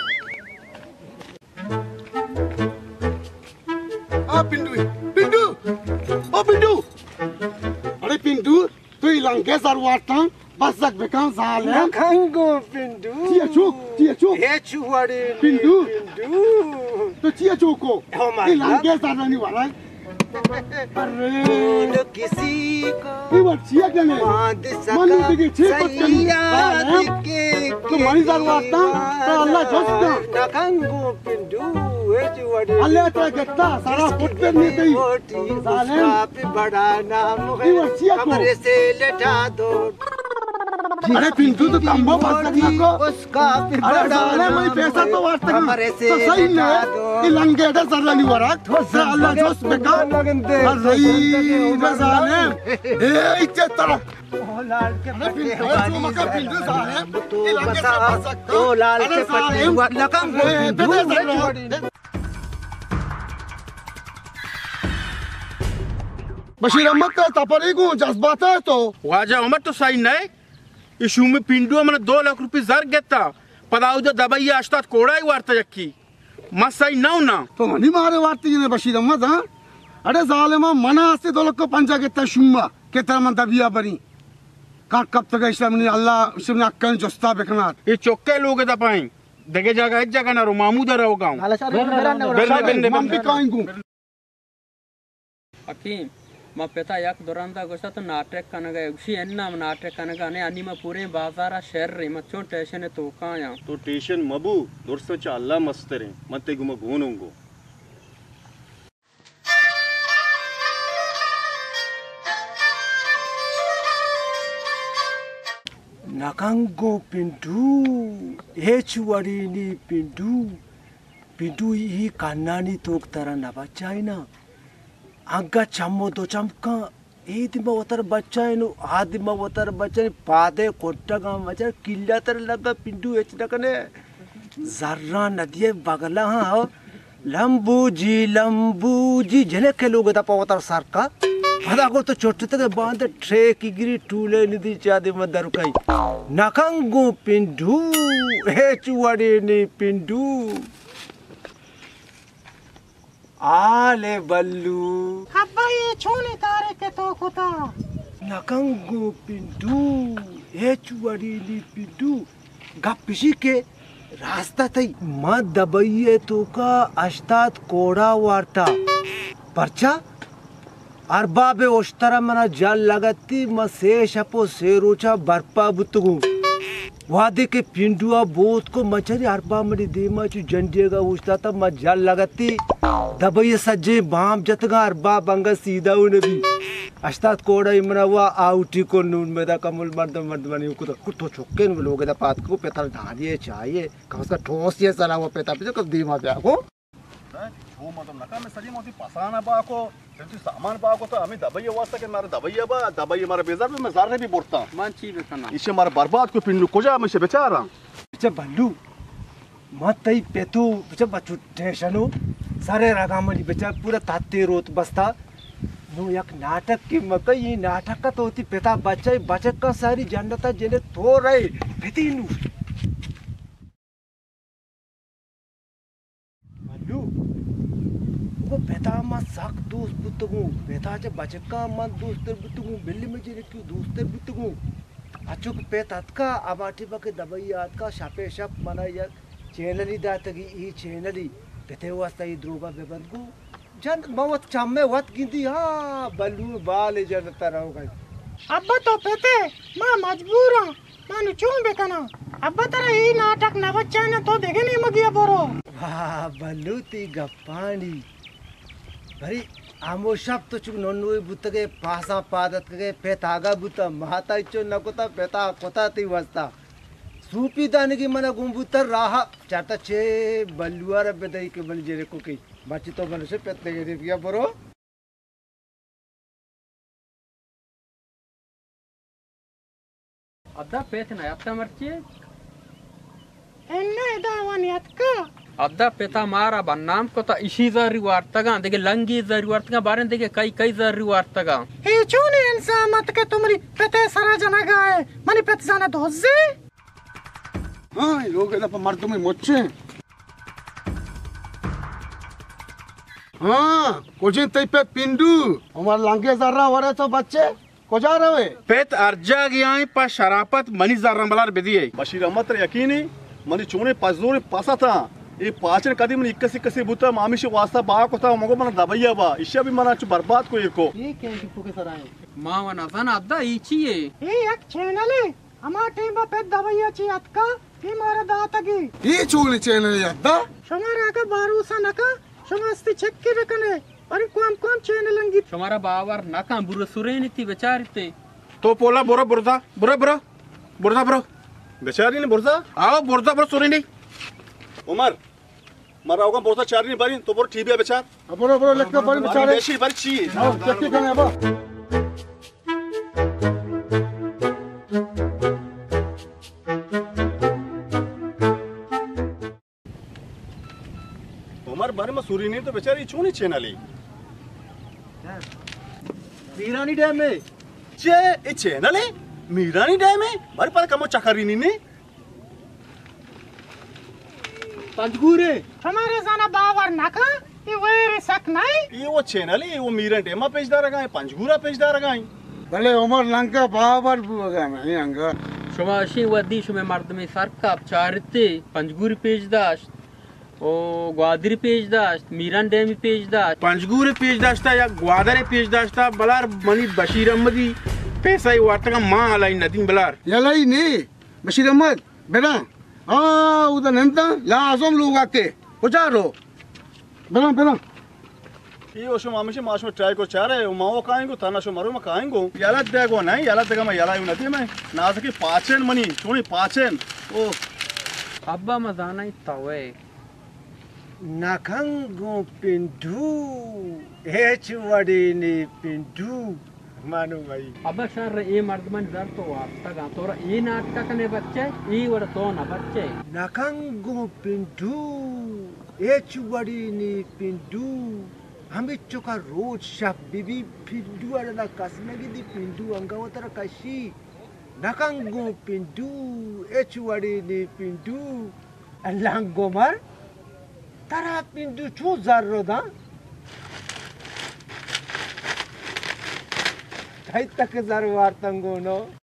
आ पिंडू पिंडू ओ पिंडू अरे पिंडू तू लंगे सर वार्ता बस जग बेकां जाल है नकंगो पिंडू चिया चू हेच वड़ी पिंडू पिंडू तो चिया चू को ये लंगे सर नहीं वाला बोलो किसी को ये बच्चिया क्या है बांध मनु सका दिखे ठीक सैयाद के तो मनी जागवाता तो अल्लाह जोस्ता नकंगो पिंडू है जुवड़े अल्लाह तो कहता सारा फुट पे नहीं गई सालेम पे बड़ा नाम है हमरे से लटा दो अरे पिंटू तो कंबो बात करना को उसका भी अरे बड़ा साले मैं पैसा तो वार्ता कर हमरे से तो सही लटा है दो ये लंगे डर सरला नहीं वरा तो अल्लाह जोस बेका अरे साले ए इज्जत तरह ओ लाल के पट्टे वाली मका पिंटू साले तो बता ओ लाल के पट्टे लकंगो बशीर अहमद का तपरी को जज्बात है तो वाजा उमर तो सही नहीं इशू में पिंडू मैंने 2 लाख रुपये जर गेता पदाऊ जो दबैया अस्तात कोड़ा ही वार्ता यक्की मत सही ना तो मनी मारे वार्ती ने बशीर अहमद हाँ अरे जालिमा मना से 2 लाख को पंचा गेता शुम्मा के तरह मन दबिया बनी का कब तक इस्लाम ने अल्लाह इस्लाम ने अक्कल जोस्ता बेकना ये चौके लोग है दपाएं देखे जागा एक जगह ना रो मामूदा रहो गाँव हकीम మా పెత యాక్ దొరందా గోసత నాటక్ కనగా ఉషి ఎన్నా నాటక్ కనగానే అన్ని మా పూరే బాజారా షెర్ మ చో స్టేషన్ तो काया तो स्टेशन मबू दोस्त चा अल्लाह मस्तरे मते गुम गोनुंगो नकंगो पिंटू हेचुवरी नी पिंटू पिंटू ही कान्नानी तोक तरह न बचाइना अंगा चम्मो दो चमका ए दिमा वतर बच्चा नु आ दिमा वतर बच्चा पादे कोट्टा गा मचा किल्ला तर लगा पिंटू एच नकने जर्रा नदिये बगला हां लंबूजी जने के लोग दा पवतर सरका पदा को तो छोटे तक बांध ट्रे की गिरी टूले निधि चादे मदर कई नकंगो पिंटू हे चुवाड़े नी पिंटू आले बल्लू अब्बा ये छोने तारे के तो खुदा नकंगो पिंटू ये चुवड़ी ली पिंटू गप्पिशी के रास्ता तई म दबइये तो का अस्तात कोड़ा वार्ता परचा अरबाबे ओश्तरा मना जल लगती म शेषपो सेरोचा बर्पा बुतगु वादे के पिंडुआ बोत को मचरी अरबा मरी देमा चु जंडिएगा उछता तब म जल लगती दबइये सज्जे बाम जतगा अरबा बंगा सीधा उन्हें भी अस्तात कोड़ा इमना हुआ आउटी को नून में दा कमल मर्द बनी कुतो चुक्के न लोगे दा पात को पेतर ढालिए चाहिए कब सा ठोस ये सला वो पेता पे कब दीमा पे आको वो मतलब नका में सजी मोती पसाना बाको जल्दी सामान बाको तो हमें दबइया वास्ता के मारे दबइया मारे बेजार में मैं जार भी बोलता मान चीज बेचना इसे मारे बर्बाद को पिंडू कोजा मुझे बेचारा अच्छा बल्लू मत तई पेतू अच्छा बच्चू टेशनो सारे रागामली बेचा पूरा ताते रोत बस्ता नो एक नाटक की मकई नाटक का तो होती पेता बच्चा बचक का सारी जनता जेने तो रहे पेती नु बल्लू वो पेता मा साक दोस्त बुतगु पेता चे बचक का मा दोस्त बुतगु बिल्ली में जेने क्यों दोस्त बुतगु अचुक पेतात का अबाटी बके दबइयात का शापे शप मना या चैनली दातगी ई चैनली पेते वास्ता ई द्रोगा बेबंदगु जन मवत चामे वत गिंदी हां बल्लू बाल जनता रहो गई अब्बा तो पेते मां मजबूर हूं मानु चूं बेकना अब्बा तेरा ई नाटक न बच्चा ने तो देखे नहीं मगिया बोरो वाह बल्लू ती गप्पानी भरी आमो शब्द तो चुक नन्नु बुतगे पासा पादत के पेतागा बुता महाता इचो नकोता पेता कोता ती वस्ता सूपी दाने की मना गुंबुतर राह चाहता चे बल्लुआर बेदई के बल जेरे को की बाची तो बन से पेतले के दिया बरो अद्दा पेतना अत्ता मर्ची एन्ने दावानी अतका अद्दा पेता मारा बनाम को ता इसी जरी वार्तगा देखे लंगी जरी वार्तगा बारे देखे कई जरी वार्तगा ए चोने इंसान मत के तुमरी पेते सारा जना गाए मनी पेते जाना दोजे हाँ लोग इधर पर मर्द में मोचे हाँ कुछ तई पे पिंडू हमारे लांगे जर्रा हो रहे तो बच्चे को जा रहे पेत अर्जा गया पर शरापत मनी जर्रा मलार बेदिए बशीर अहमद रे यकीनी मनी चोने पजोरे पासा था ये पाचन कदी मन इक्कसी कसी बुता मामिश वास्ता बा कोता मगो मन दबैया बा इश्या भी मना चु बर्बाद को इरको ये क्या टिप्पू के सराय मावना सन अद्दा इचिए ये एक चैनल है हमार टीम पे दवाइयां ची अतका ये मारा दातगी ये चोली चैनल अद्दा शुमारा का बारूसा नका शुमास्ती चेक के रखने अरे कौन चैनल अंगी शुमारा बावर नका बुर सुरेनिती बेचारिते तो पोला बोरा बुरदा बुरा बेचारी ने बुरदा आओ बुरदा बुरा सुरेनी उमर मरा होगा बोरता चार नहीं बारी तो बोर ठीक है बेचार बोरो लगता बारी बेचारे बेची बारी ची आओ चेक करने अब उमर बारे में सूरी नहीं तो बेचारी क्यों नहीं चैनल मीरानी डैम में ये चैनल है मीरानी डैम है बारी पर कमो चकरी नहीं ने पंजगुरे हमारे जाना बावर नका ये वेरे सक नहीं ये वो चैनल है वो मीरा डेमा पेजदार रगा है पंजगुरा पेजदार रगा है भले उमर लंका बावर बुगा मैं अंगा शुमाशी वदी शुमे मर्द में सरका चारते पंजगुरी पेजदाश ओ ग्वादरी पेजदाश मीरान डेमी पेजदाश पंजगुरे पेजदाश्ता या ग्वादरे पेजदाश्ता बलार मनी बशीर अहमदी पैसा ही वार्ता का माँ अलाई नदी बलार यलाई नहीं बशीर अहमद बेटा उधर नंता लाजम लोग आके उजारो बेटा ये ओशो मामिशे माशो ट्राई को चाह रहे माओ काएंगो तना शो मारो मैं काएंगो याला देगो नहीं याला देगा मैं याला नदी में ना सके पाचन मनी छोड़ी पाचन ओ अब्बा मजाना ही तवे नाखंगो पिंडू हेचवड़ी ने पिंडू मानो भाई अब सर ये मर्दमन जर तो वास्ता गा तोरा ये नाटक ने बच्चे ये वड़ तो ना बच्चे नाखंगो पिंडू हेचवड़ी ने पिंडू हमें चोका रोज शब बीबी पिंडू अड़ना कसने की दी पिंडू अंगावतर कशी नाखंगो पिंडू हेचवड़ी ने पिंडू अल्लांगो मर तारा पिंडू चू जर्रो दा तक जर वार्तंगो नो